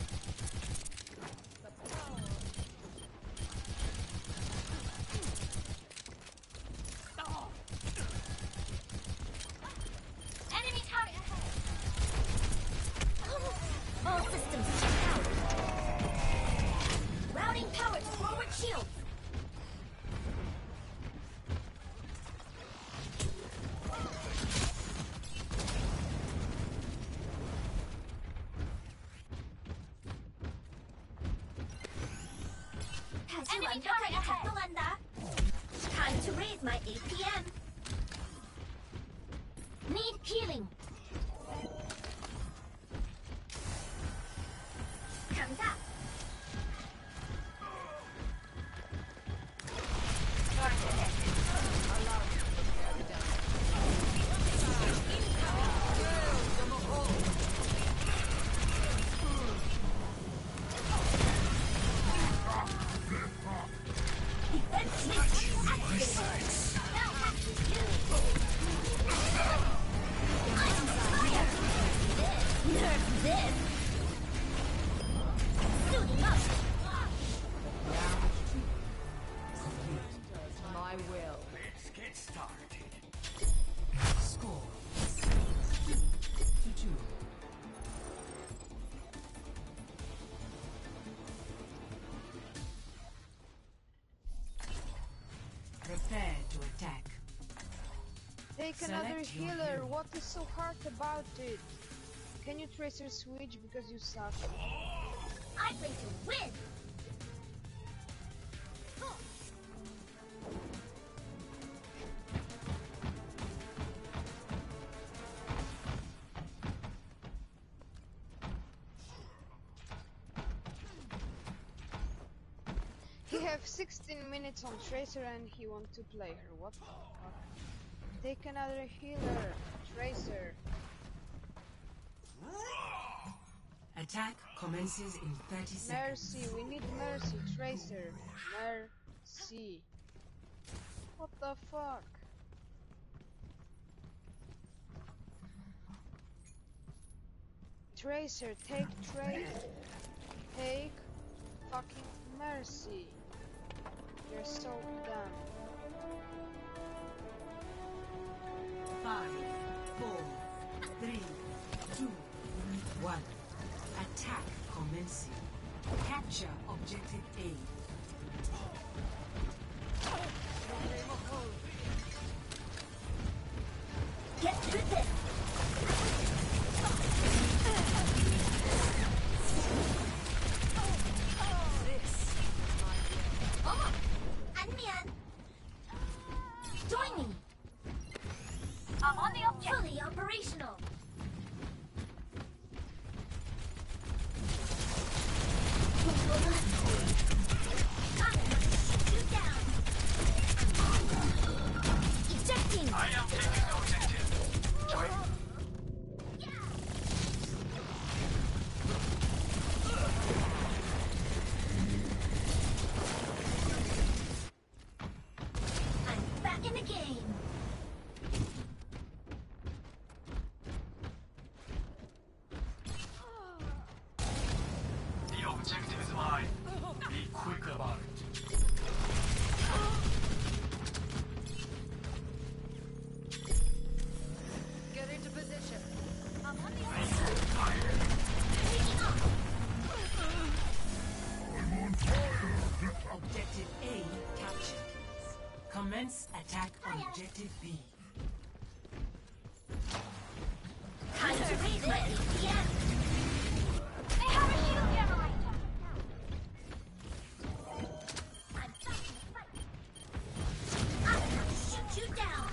Speaker 4: Enemy target ahead. All systems checked out. Routing power to forward shield.
Speaker 7: Enemy turret ahead.
Speaker 4: Time to raise my APM. Need healing. Comes up.
Speaker 7: Turret detected.
Speaker 4: Nerf this. Suiting up.
Speaker 13: My will.
Speaker 5: Let's get started.
Speaker 1: Score 2-2. Prepare to attack.
Speaker 11: Take
Speaker 1: Select
Speaker 11: another
Speaker 1: your
Speaker 11: healer.
Speaker 1: hero.
Speaker 11: What is so hard about it? Can you Tracer switch because you suck?
Speaker 4: I play to win.
Speaker 11: He have 16 minutes on Tracer and he want to play her. What the fuck? Take another healer. Tracer.
Speaker 1: Attack commences in 30 seconds.
Speaker 11: Mercy. We need Mercy. Tracer. Mercy. What the fuck? Tracer. Take Tracer. Take fucking Mercy. You're so dumb.
Speaker 1: 5, 4, 3, 2, 1. Attack commencing. Capture objective A.
Speaker 4: Get through this. Oh, 안미안. Join me.
Speaker 7: I'm on the objective.
Speaker 4: Fully operational. Shoot down. Ejecting.
Speaker 5: I am taking objective. Join.
Speaker 4: I'm back in the game.
Speaker 5: The objective is mine. Be quick about it.
Speaker 13: Get into position.
Speaker 4: I'm on the
Speaker 1: Objective A captured. Commence attack on objective B.
Speaker 4: time to raise my APM.
Speaker 7: They have a shield generator.
Speaker 4: I'm back in the fight. I'm gonna shoot you down.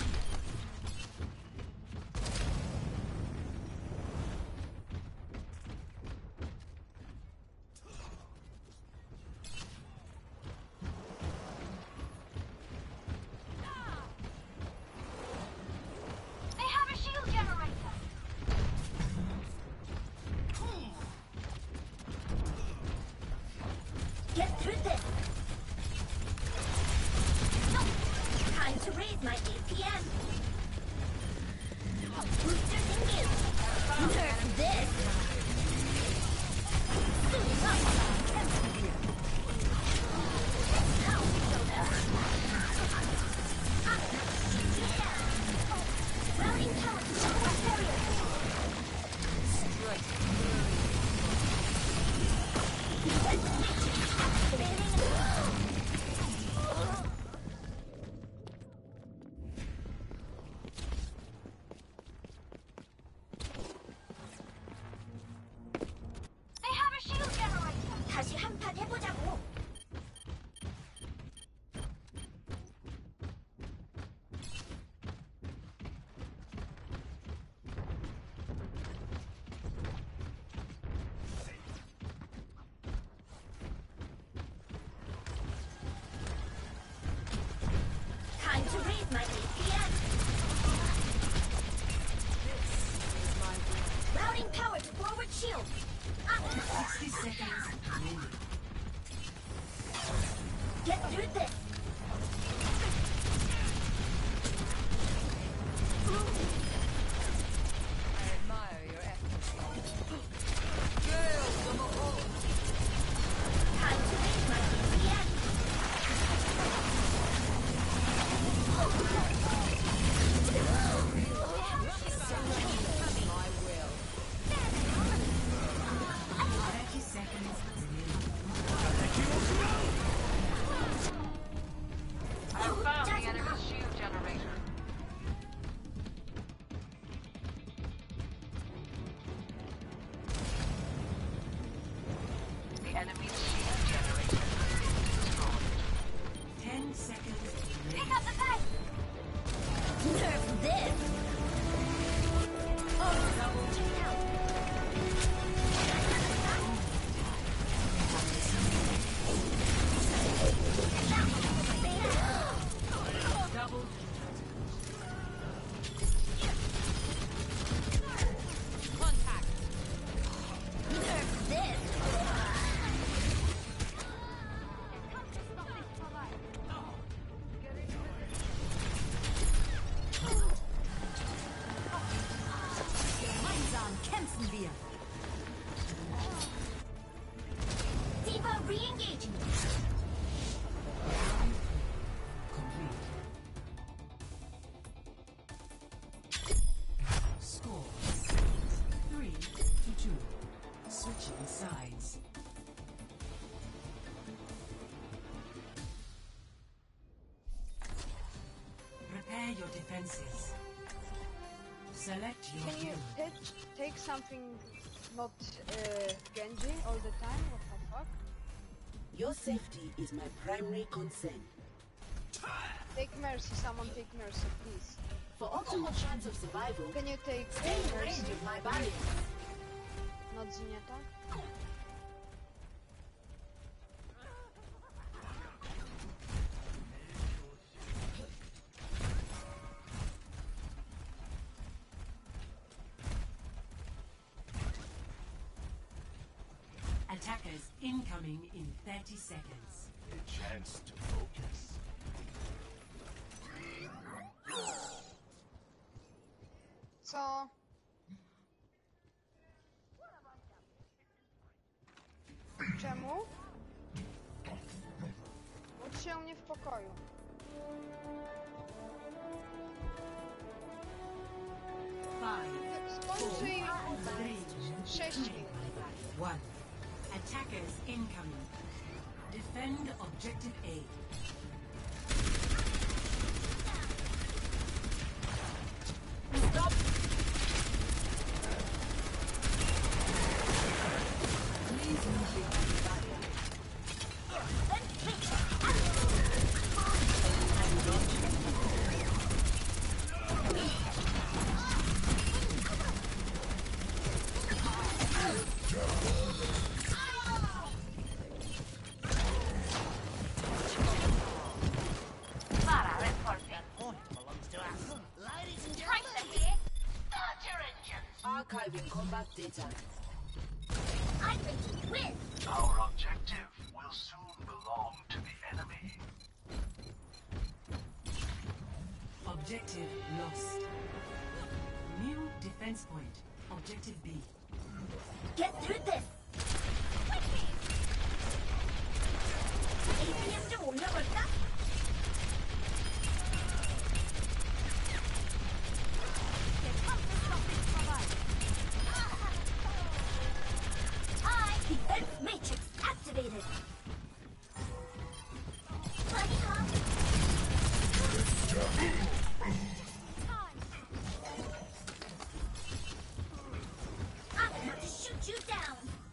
Speaker 7: They have a shield generator.
Speaker 4: Get through this. Time to raise my APM. Boosters engaged. Nerf this. raise my APM. Routing power to forward shield.
Speaker 1: 60 seconds remaining.
Speaker 4: Get through this.
Speaker 10: I admire your efforts. Girls, come on.
Speaker 4: Time to raise my APM.
Speaker 10: My will.
Speaker 1: 30 seconds remaining.
Speaker 7: I found the enemy shield generator. The enemy's shield generator is destroyed.
Speaker 1: 10 seconds
Speaker 4: Pick
Speaker 1: remaining.
Speaker 4: up the pace. Nerf this. Oh, double kill.
Speaker 1: Double
Speaker 13: Contact.
Speaker 4: Nerf this.
Speaker 1: Gemeinsam kämpfen wir.
Speaker 4: Diva re-engaging.
Speaker 1: Complete. Score 3-2. Switching sides. Prepare your defenses. Select your
Speaker 11: Can you
Speaker 1: hero.
Speaker 11: take something not Genji all the time? What the fuck?
Speaker 14: Your safety is my primary concern.
Speaker 11: Take Mercy, someone take Mercy, please.
Speaker 14: For optimal chance of survival,
Speaker 11: Can you take
Speaker 14: stay in range
Speaker 11: Mercy?
Speaker 14: of my barriers.
Speaker 11: Not Zenyatta?
Speaker 1: Attackers incoming in 30 seconds.
Speaker 8: A chance to focus.
Speaker 11: Co? Czemu? Ucz się u mnie w pokoju. Skończy 6 minut.
Speaker 1: 1. Attackers incoming. Defend objective A.
Speaker 14: Stop! Please move behind the barrier.
Speaker 7: Para reporting. Belongs to us. Ladies and gentlemen, start your engines.
Speaker 14: Archiving combat data.
Speaker 4: I think we win.
Speaker 5: Our objective will soon belong to the enemy.
Speaker 1: Objective lost. New defense point. Objective B.
Speaker 4: Get through this. APM 좀 올려볼까? Defense matrix activated. Buddy hop. I'm about to shoot you down.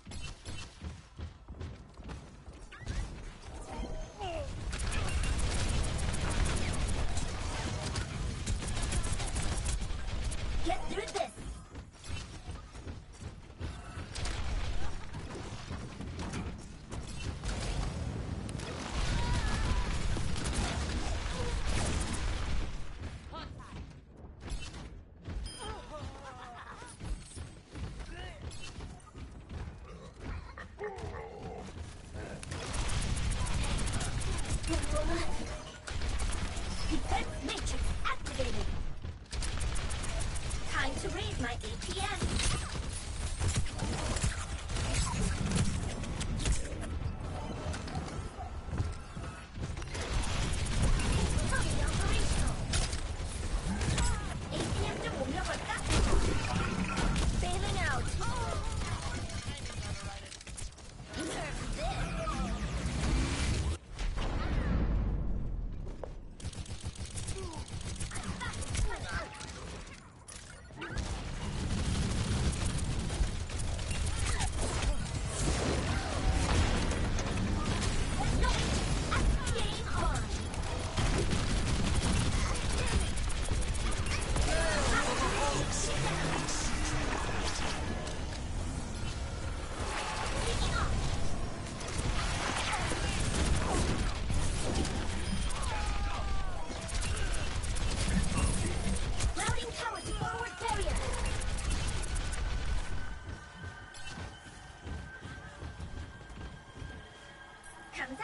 Speaker 4: 감사.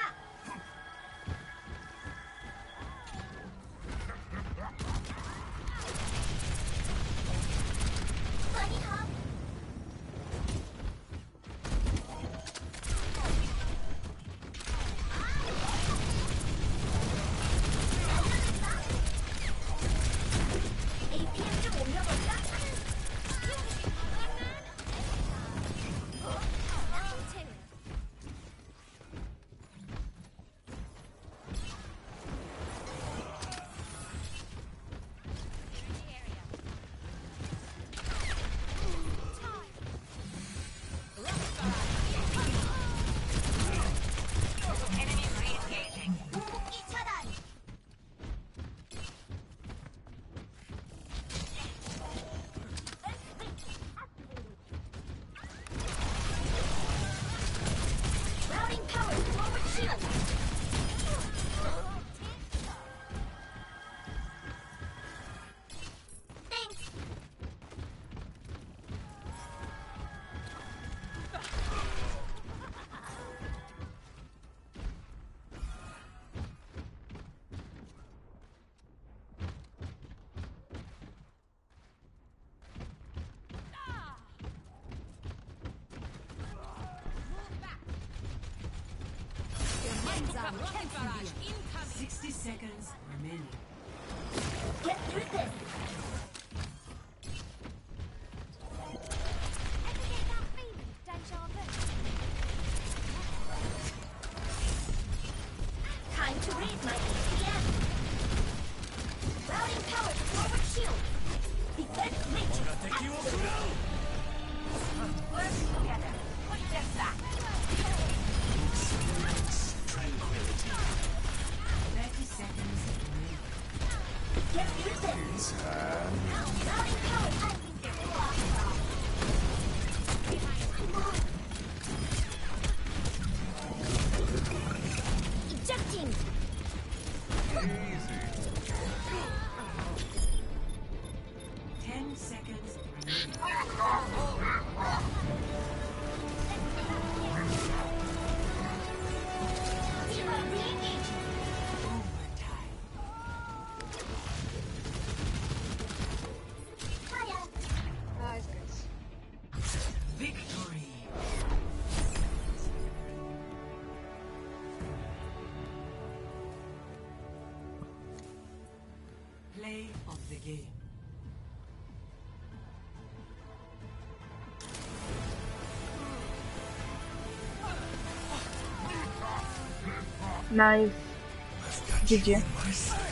Speaker 4: Bunny hop. APM 좀 올려볼까?
Speaker 7: Enemies re-engaging.
Speaker 4: 궁극기 차단. Routing power to forward shield. Thanks.
Speaker 13: Rocket barrage incoming.
Speaker 1: 60 seconds remaining.
Speaker 4: Get through this. Time to raise my APM. Routing power to forward shield. Defense matrix activated.
Speaker 7: Work together. Put them back.
Speaker 1: 30 seconds remaining.
Speaker 4: Get through this. Routing power ejecting.
Speaker 1: 10 seconds remaining.
Speaker 4: Zero re-engaging.
Speaker 1: Overtime.
Speaker 4: Fire.
Speaker 11: Nice, guys.
Speaker 1: Victory. Play of the game.
Speaker 12: Nice. GG.